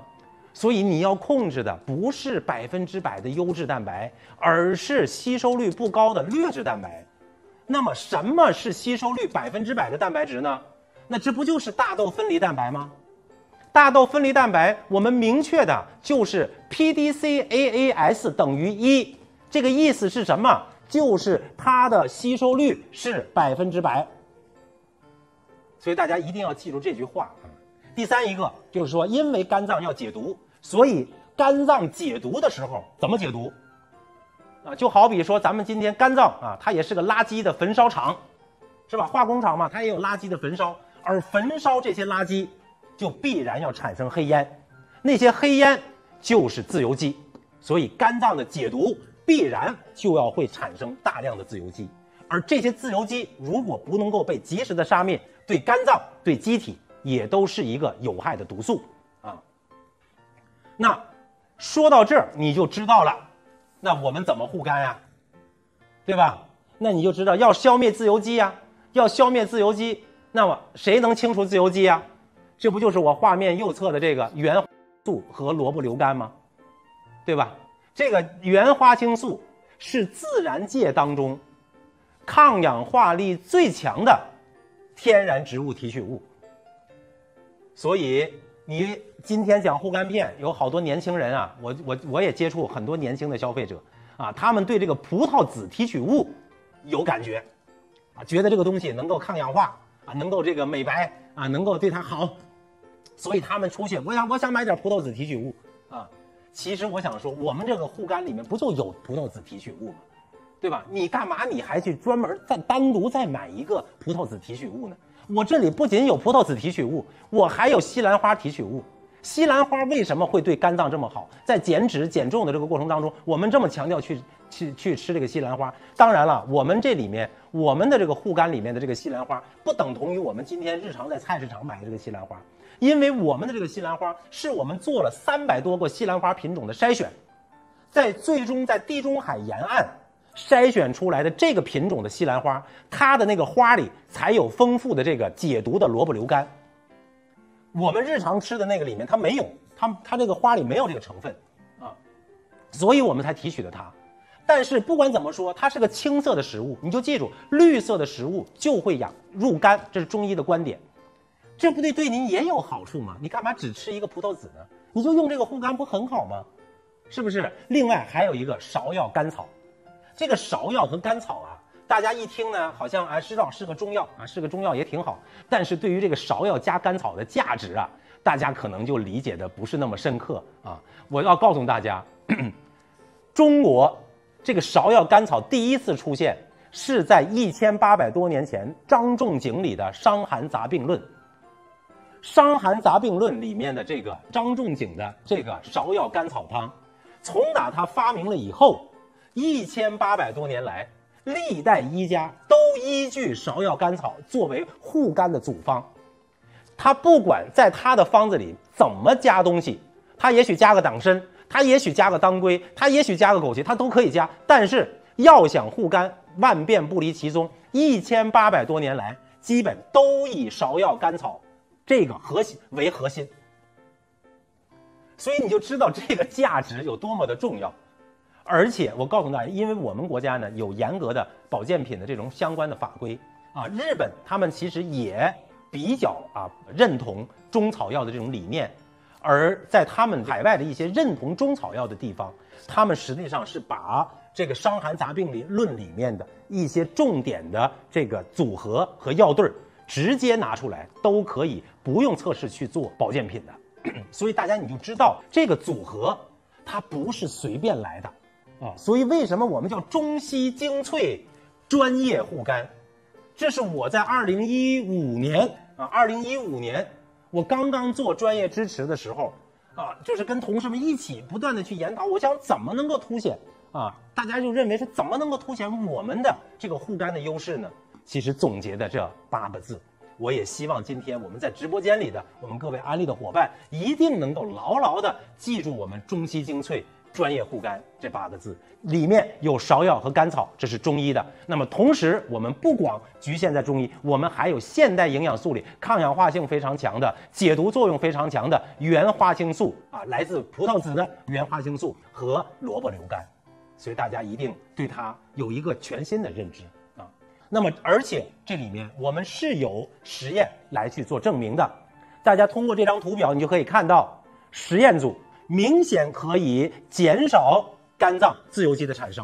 Speaker 1: 所以你要控制的不是百分之百的优质蛋白，而是吸收率不高的劣质蛋白。那么什么是吸收率百分之百的蛋白质呢？那这不就是大豆分离蛋白吗？大豆分离蛋白我们明确的就是 P D C A A S 等于一，这个意思是什么？就是它的吸收率是百分之百。所以大家一定要记住这句话。第三一个就是说，因为肝脏要解毒，所以肝脏解毒的时候怎么解毒啊？就好比说咱们今天肝脏啊，它也是个垃圾的焚烧厂，是吧？化工厂嘛，它也有垃圾的焚烧，而焚烧这些垃圾就必然要产生黑烟，那些黑烟就是自由基，所以肝脏的解毒必然就要会产生大量的自由基，而这些自由基如果不能够被及时的杀灭，对肝脏对机体也都是一个有害的毒素啊。那说到这儿你就知道了，那我们怎么护肝呀？对吧？那你就知道要消灭自由基呀，要消灭自由基，那么谁能清除自由基呀？这不就是我画面右侧的这个原素和萝卜硫苷吗？对吧？这个原花青素是自然界当中抗氧化力最强的天然植物提取物。所以你今天讲护肝片，有好多年轻人啊，我我我也接触很多年轻的消费者啊，他们对这个葡萄籽提取物有感觉啊，觉得这个东西能够抗氧化啊，能够这个美白啊，能够对它好，所以他们出去，我想我想买点葡萄籽提取物啊。其实我想说，我们这个护肝里面不就有葡萄籽提取物吗？对吧？你干嘛你还去专门再单独再买一个葡萄籽提取物呢？我这里不仅有葡萄籽提取物，我还有西兰花提取物。西兰花为什么会对肝脏这么好？在减脂减重的这个过程当中，我们这么强调去去去吃这个西兰花。当然了，我们这里面我们的这个护肝里面的这个西兰花，不等同于我们今天日常在菜市场买的这个西兰花，因为我们的这个西兰花是我们做了三百多个西兰花品种的筛选，在最终在地中海沿岸筛选出来的这个品种的西兰花，它的那个花里才有丰富的这个解毒的萝卜硫苷。我们日常吃的那个里面它没有，它它这个花里没有这个成分啊，所以我们才提取的它。但是不管怎么说，它是个青色的食物，你就记住，绿色的食物就会养入肝，这是中医的观点。这不对对您也有好处吗？你干嘛只吃一个葡萄籽呢？你就用这个护肝不很好吗？是不是？另外还有一个芍药甘草，这个芍药和甘草啊，大家一听呢，好像哎知道是个中药啊，是个中药也挺好。但是对于这个芍药加甘草的价值啊，大家可能就理解的不是那么深刻啊。我要告诉大家，咳咳中国这个芍药甘草第一次出现是在一千八百多年前张仲景里的《伤寒杂病论》。《伤寒杂病论》里面的这个张仲景的这个芍药甘草汤，从打他发明了以后，一千八百多年来，历代医家都依据芍药甘草作为护肝的组方。他不管在他的方子里怎么加东西，他也许加个党参，他也许加个当归，他也许加个枸杞，他都可以加。但是要想护肝，万变不离其宗。一千八百多年来，基本都以芍药甘草这个核心为核心。所以你就知道这个价值有多么的重要。而且我告诉大家，因为我们国家呢有严格的保健品的这种相关的法规啊，日本他们其实也比较啊认同中草药的这种理念，而在他们海外的一些认同中草药的地方，他们实际上是把这个《伤寒杂病论》里面的一些重点的这个组合和药对直接拿出来，都可以不用测试去做保健品的。所以大家你就知道这个组合它不是随便来的啊。所以为什么我们叫中西精粹专业护肝？这是我在二零一五年啊，二零一五年我刚刚做专业支持的时候啊，就是跟同事们一起不断的去研讨，我想怎么能够凸显啊，大家就认为是怎么能够凸显我们的这个护肝的优势呢？其实总结的这八个字。我也希望今天我们在直播间里的我们各位安利的伙伴一定能够牢牢的记住我们中西精粹专业护肝这八个字，里面有芍药和甘草，这是中医的。那么同时，我们不光局限在中医，我们还有现代营养素里抗氧化性非常强的、解毒作用非常强的原花青素啊，来自葡萄籽的原花青素和萝卜硫苷，所以大家一定对它有一个全新的认知啊。那么，而且这里面我们是有实验来去做证明的。大家通过这张图表，你就可以看到实验组明显可以减少肝脏自由基的产生，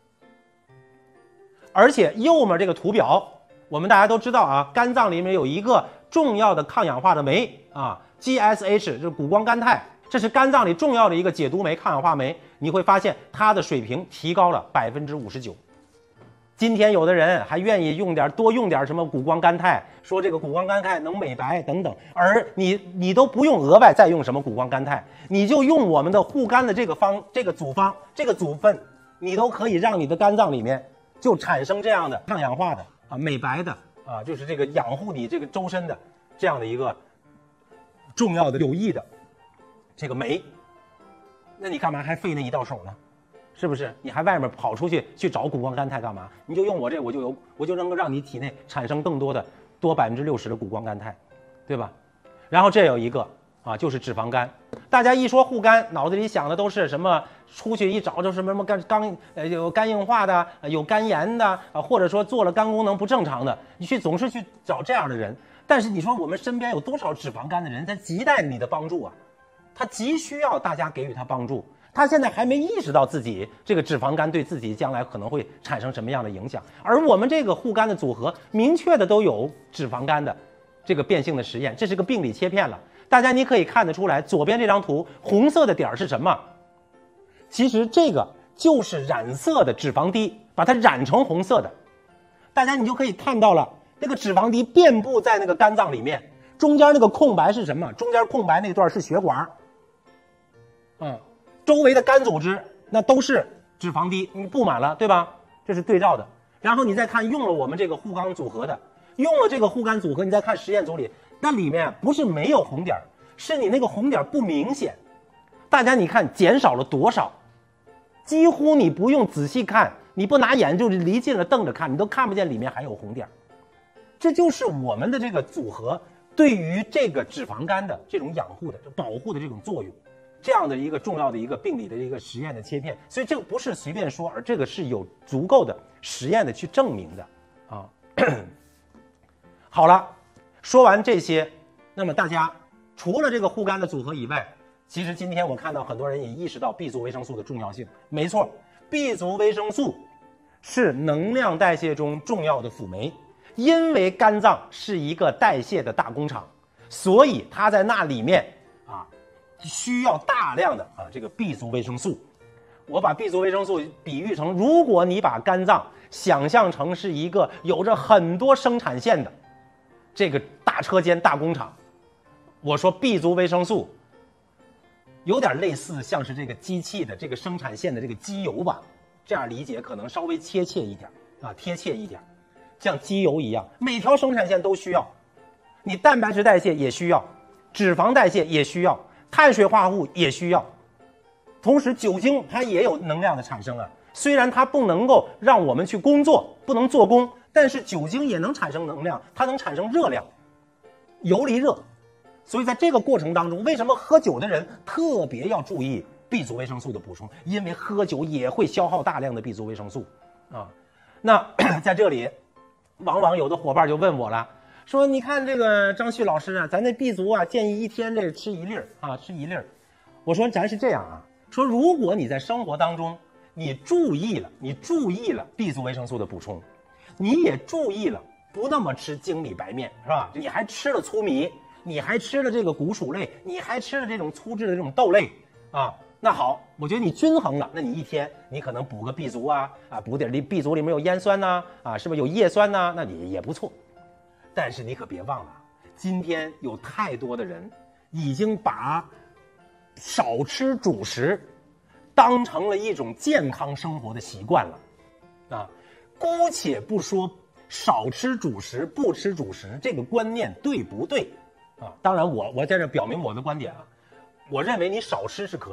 Speaker 1: 而且右面这个图表，我们大家都知道啊，肝脏里面有一个重要的抗氧化的酶啊 ，G S H 就是谷胱甘肽，这是肝脏里重要的一个解毒酶、抗氧化酶。你会发现它的水平提高了百分之五十九。今天有的人还愿意用点多用点什么谷胱甘肽，说这个谷胱甘肽能美白等等，而你你都不用额外再用什么谷胱甘肽，你就用我们的护肝的这个方这个组方这个组分，你都可以让你的肝脏里面就产生这样的抗氧化的啊美白的啊，就是这个养护你这个周身的这样的一个重要的有益的这个酶，那你干嘛还费那一道手呢？是不是？你还外面跑出去去找谷胱甘肽干嘛？你就用我这，我就有，我就能够让你体内产生更多的多百分之六十的谷胱甘肽，对吧？然后这有一个啊，就是脂肪肝。大家一说护肝，脑子里想的都是什么？出去一找就是什么什么肝肝呃有肝硬化的，有肝炎的啊，或者说做了肝功能不正常的，你去总是去找这样的人。但是你说我们身边有多少脂肪肝的人，他亟待你的帮助啊，他急需要大家给予他帮助。他现在还没意识到自己这个脂肪肝对自己将来可能会产生什么样的影响，而我们这个护肝的组合明确的都有脂肪肝的这个变性的实验，这是个病理切片了。大家你可以看得出来，左边这张图红色的点是什么？其实这个就是染色的脂肪滴，把它染成红色的。大家你就可以看到了，那个脂肪滴遍布在那个肝脏里面，中间那个空白是什么？中间空白那段是血管，嗯。周围的肝组织那都是脂肪滴，你布满了，对吧？这是对照的。然后你再看用了我们这个护肝组合的，用了这个护肝组合，你再看实验组里，那里面不是没有红点，是你那个红点不明显。大家你看减少了多少？几乎你不用仔细看，你不拿眼就是离近了瞪着看，你都看不见里面还有红点。这就是我们的这个组合对于这个脂肪肝的这种养护的、保护的这种作用。这样的一个重要的一个病理的一个实验的切片，所以这个不是随便说，而这个是有足够的实验的去证明的啊。好了，说完这些，那么大家除了这个护肝的组合以外，其实今天我看到很多人也意识到 B 族维生素的重要性。没错 ，B 族维生素是能量代谢中重要的辅酶，因为肝脏是一个代谢的大工厂，所以它在那里面啊。需要大量的啊这个 B 族维生素，我把 B 族维生素比喻成，如果你把肝脏想象成是一个有着很多生产线的这个大车间大工厂，我说 B 族维生素有点类似像是这个机器的这个生产线的这个机油吧，这样理解可能稍微贴切一点啊，贴切一点，像机油一样，每条生产线都需要，你蛋白质代谢也需要，脂肪代谢也需要。碳水化合物也需要，同时酒精它也有能量的产生啊。虽然它不能够让我们去工作，不能做工，但是酒精也能产生能量，它能产生热量，游离热。所以在这个过程当中，为什么喝酒的人特别要注意 B 族维生素的补充？因为喝酒也会消耗大量的 B 族维生素啊。那在这里，往往有的伙伴就问我了。说你看这个张旭老师啊，咱那 B 族啊，建议一天这吃一粒儿啊，吃一粒儿。我说咱是这样啊，说如果你在生活当中你注意了，你注意了 B 族维生素的补充，你也注意了不那么吃精米白面，是吧？你还吃了粗米，你还吃了这个谷薯类，你还吃了这种粗制的这种豆类啊。那好，我觉得你均衡了，那你一天你可能补个 B 族啊啊，补点 B 族里面有烟酸呐 啊, 啊，是不是有叶酸呐、啊？那你也不错。但是你可别忘了，今天有太多的人已经把少吃主食当成了一种健康生活的习惯了啊。姑且不说少吃主食不吃主食这个观念对不对啊？当然我我在这表明我的观点啊，我认为你少吃是可以，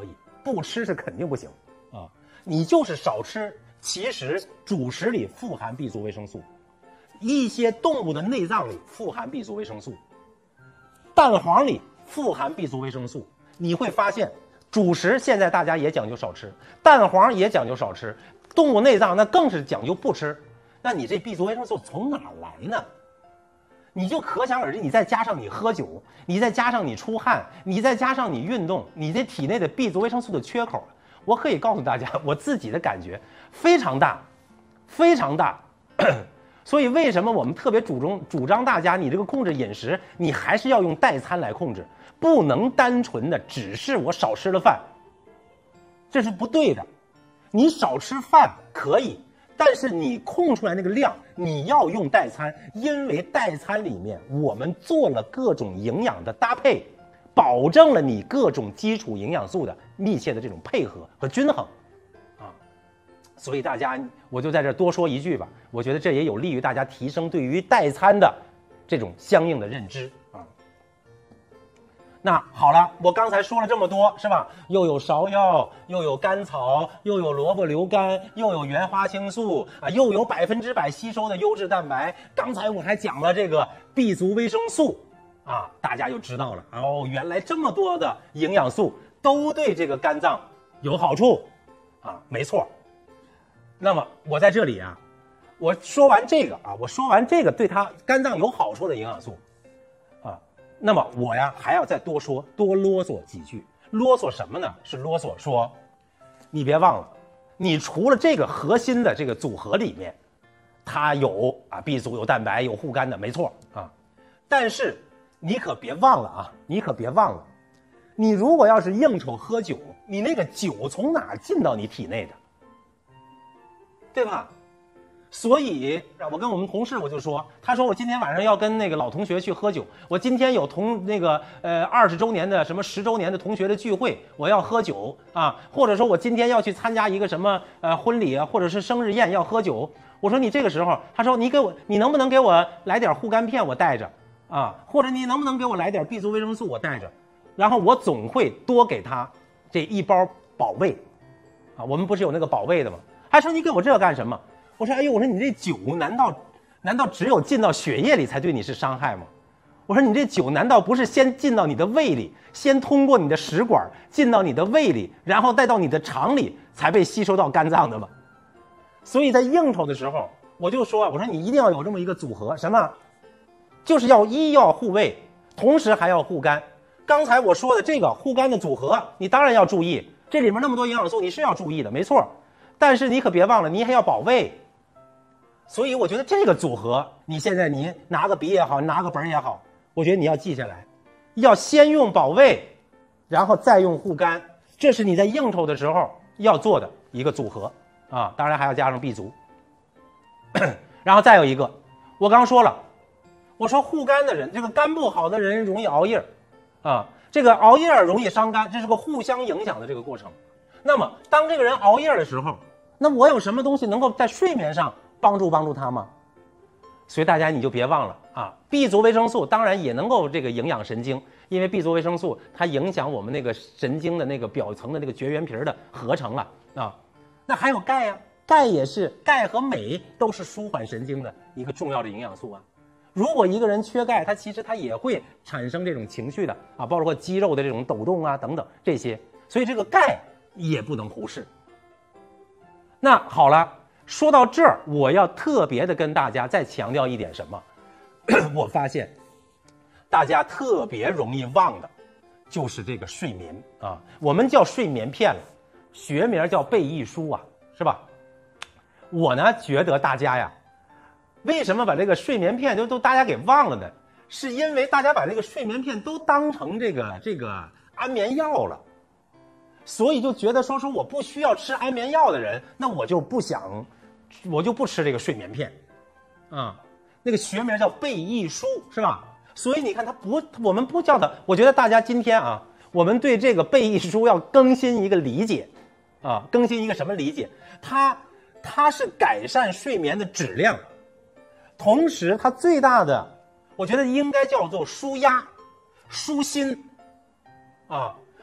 Speaker 1: 不吃是肯定不行啊。你就是少吃，其实主食里富含 B 族维生素，一些动物的内脏里富含 B 族维生素，蛋黄里富含 B 族维生素。你会发现，主食现在大家也讲究少吃，蛋黄也讲究少吃，动物内脏那更是讲究不吃。那你这 B 族维生素从哪儿来呢？你就可想而知，你再加上你喝酒，你再加上你出汗，你再加上你运动，你这体内的 B 族维生素的缺口，我可以告诉大家，我自己的感觉非常大，非常大。所以为什么我们特别主张主张大家，你这个控制饮食，你还是要用代餐来控制，不能单纯的只是我少吃了饭，这是不对的。你少吃饭可以，但是你控出来那个量，你要用代餐，因为代餐里面我们做了各种营养的搭配，保证了你各种基础营养素的密切的这种配合和均衡啊。所以大家，我就在这多说一句吧，我觉得这也有利于大家提升对于代餐的这种相应的认知啊。那好了，我刚才说了这么多，是吧？又有芍药，又有甘草，又有萝卜硫苷，又有原花青素啊，又有百分之百吸收的优质蛋白。刚才我还讲了这个 B 族维生素啊，大家就知道了哦，原来这么多的营养素都对这个肝脏有好处啊，没错。那么我在这里啊，我说完这个啊，我说完这个对它肝脏有好处的营养素啊。那么我呀还要再多说多啰嗦几句，啰嗦什么呢？是啰嗦说，你别忘了，你除了这个核心的这个组合里面，它有啊 B 族有蛋白有护肝的，没错啊。但是你可别忘了啊，你可别忘了，你如果要是应酬喝酒，你那个酒从哪进到你体内的，对吧？所以我跟我们同事我就说，他说我今天晚上要跟那个老同学去喝酒，我今天有同那个呃二十周年的什么十周年的同学的聚会，我要喝酒啊，或者说我今天要去参加一个什么呃婚礼啊，或者是生日宴要喝酒。我说你这个时候，他说你给我，你能不能给我来点护肝片我带着啊，或者你能不能给我来点 B 族维生素我带着，然后我总会多给他这一包保卫啊，我们不是有那个保卫的吗？还说你给我这干什么？我说哎呦，我说你这酒难道难道只有进到血液里才对你是伤害吗？我说你这酒难道不是先进到你的胃里，先通过你的食管进到你的胃里，然后再到你的肠里才被吸收到肝脏的吗？所以在应酬的时候，我就说我说你一定要有这么一个组合，什么？就是要一要护胃，同时还要护肝。刚才我说的这个护肝的组合，你当然要注意，这里面那么多营养素你是要注意的，没错。但是你可别忘了，你还要保胃。所以我觉得这个组合，你现在你拿个笔也好，拿个本也好，我觉得你要记下来，要先用保胃，然后再用护肝，这是你在应酬的时候要做的一个组合啊。当然还要加上 B 族。然后再有一个，我刚说了，我说护肝的人，这个肝不好的人容易熬夜啊，这个熬夜容易伤肝，这是个互相影响的这个过程。那么当这个人熬夜的时候，那我有什么东西能够在睡眠上帮助帮助他吗？所以大家你就别忘了啊 ，B 族维生素当然也能够这个营养神经，因为 B 族维生素它影响我们那个神经的那个表层的那个绝缘皮的合成了啊。那还有钙呀、啊，钙也是，钙和镁都是舒缓神经的一个重要的营养素啊。如果一个人缺钙，他其实他也会产生这种情绪的啊，包括肌肉的这种抖动啊等等这些，所以这个钙也不能忽视。那好了，说到这儿，我要特别的跟大家再强调一点什么？我发现大家特别容易忘的，就是这个睡眠啊，我们叫睡眠片了，学名叫贝益舒啊，是吧？我呢觉得大家呀，为什么把这个睡眠片都都大家给忘了呢？是因为大家把这个睡眠片都当成这个这个安眠药了。所以就觉得说说我不需要吃安眠药的人，那我就不想，我就不吃这个睡眠片，啊，那个学名叫贝益舒，是吧？所以你看它不，我们不叫它。我觉得大家今天啊，我们对这个贝益舒要更新一个理解，啊，更新一个什么理解？它它是改善睡眠的质量，同时它最大的，我觉得应该叫做舒压、舒心，啊。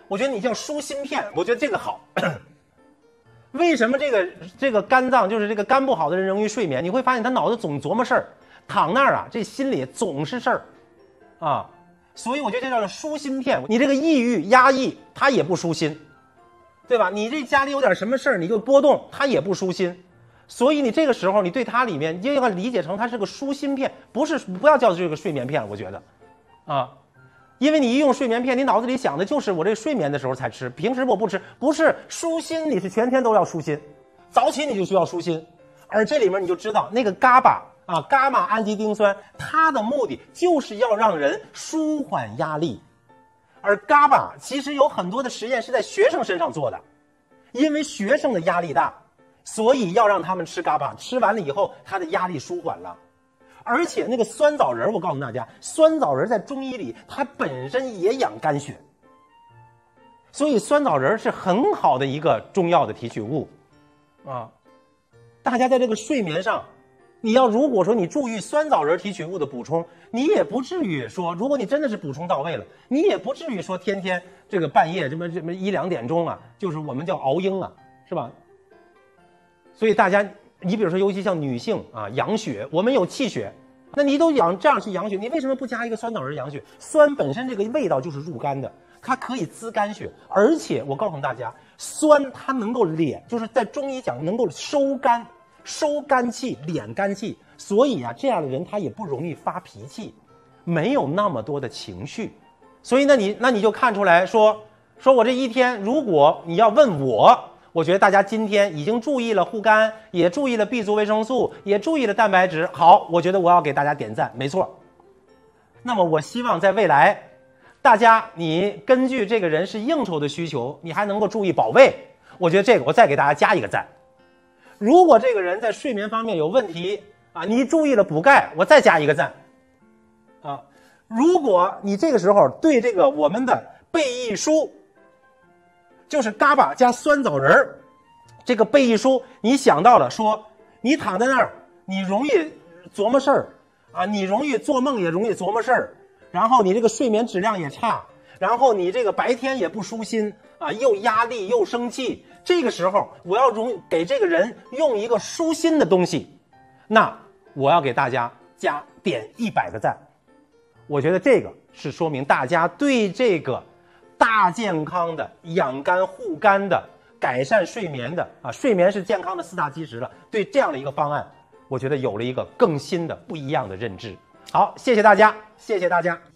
Speaker 1: 我觉得你叫舒心片，我觉得这个好。为什么这个这个肝脏就是这个肝不好的人容易睡眠？你会发现他脑子总琢磨事儿，躺那儿啊，这心里总是事儿，啊，所以我觉得这叫做舒心片。你这个抑郁压抑，它也不舒心，对吧？你这家里有点什么事儿，你就波动，它也不舒心。所以你这个时候，你对它里面，你就要理解成它是个舒心片，不是不要叫这个睡眠片。我觉得，啊。因为你一用睡眠片，你脑子里想的就是我这睡眠的时候才吃，平时我不吃。不是舒心，你是全天都要舒心，早起你就需要舒心。而这里面你就知道，那个伽巴啊，伽马氨基丁酸，它的目的就是要让人舒缓压力。而伽巴其实有很多的实验是在学生身上做的，因为学生的压力大，所以要让他们吃伽巴，吃完了以后，他的压力舒缓了。而且那个酸枣仁，我告诉大家，酸枣仁在中医里它本身也养肝血，所以酸枣仁是很好的一个中药的提取物啊。大家在这个睡眠上，你要如果说你注意酸枣仁提取物的补充，你也不至于说，如果你真的是补充到位了，你也不至于说天天这个半夜这么这么一两点钟啊，就是我们叫熬鹰啊，是吧？所以大家。你比如说，尤其像女性啊，养血，我们有气血，那你都养这样去养血，你为什么不加一个酸枣仁养血？酸本身这个味道就是入肝的，它可以滋肝血，而且我告诉大家，酸它能够敛，就是在中医讲能够收肝、收肝气、敛肝气，所以啊，这样的人他也不容易发脾气，没有那么多的情绪，所以那你那你就看出来说，说我这一天，如果你要问我。我觉得大家今天已经注意了护肝，也注意了 B 族维生素，也注意了蛋白质。好，我觉得我要给大家点赞，没错。那么我希望在未来，大家你根据这个人是应酬的需求，你还能够注意保卫。我觉得这个我再给大家加一个赞。如果这个人在睡眠方面有问题啊，你注意了补钙，我再加一个赞。啊，如果你这个时候对这个我们的贝益舒。就是伽巴加酸枣仁儿，这个贝益舒，你想到了说，你躺在那儿，你容易琢磨事儿啊，你容易做梦也容易琢磨事儿，然后你这个睡眠质量也差，然后你这个白天也不舒心啊，又压力又生气，这个时候我要容给这个人用一个舒心的东西，那我要给大家加点一百个赞，我觉得这个是说明大家对这个。大健康的养肝护肝的改善睡眠的啊，睡眠是健康的四大基石了。对这样的一个方案，我觉得有了一个更新的不一样的认知。好，谢谢大家，谢谢大家。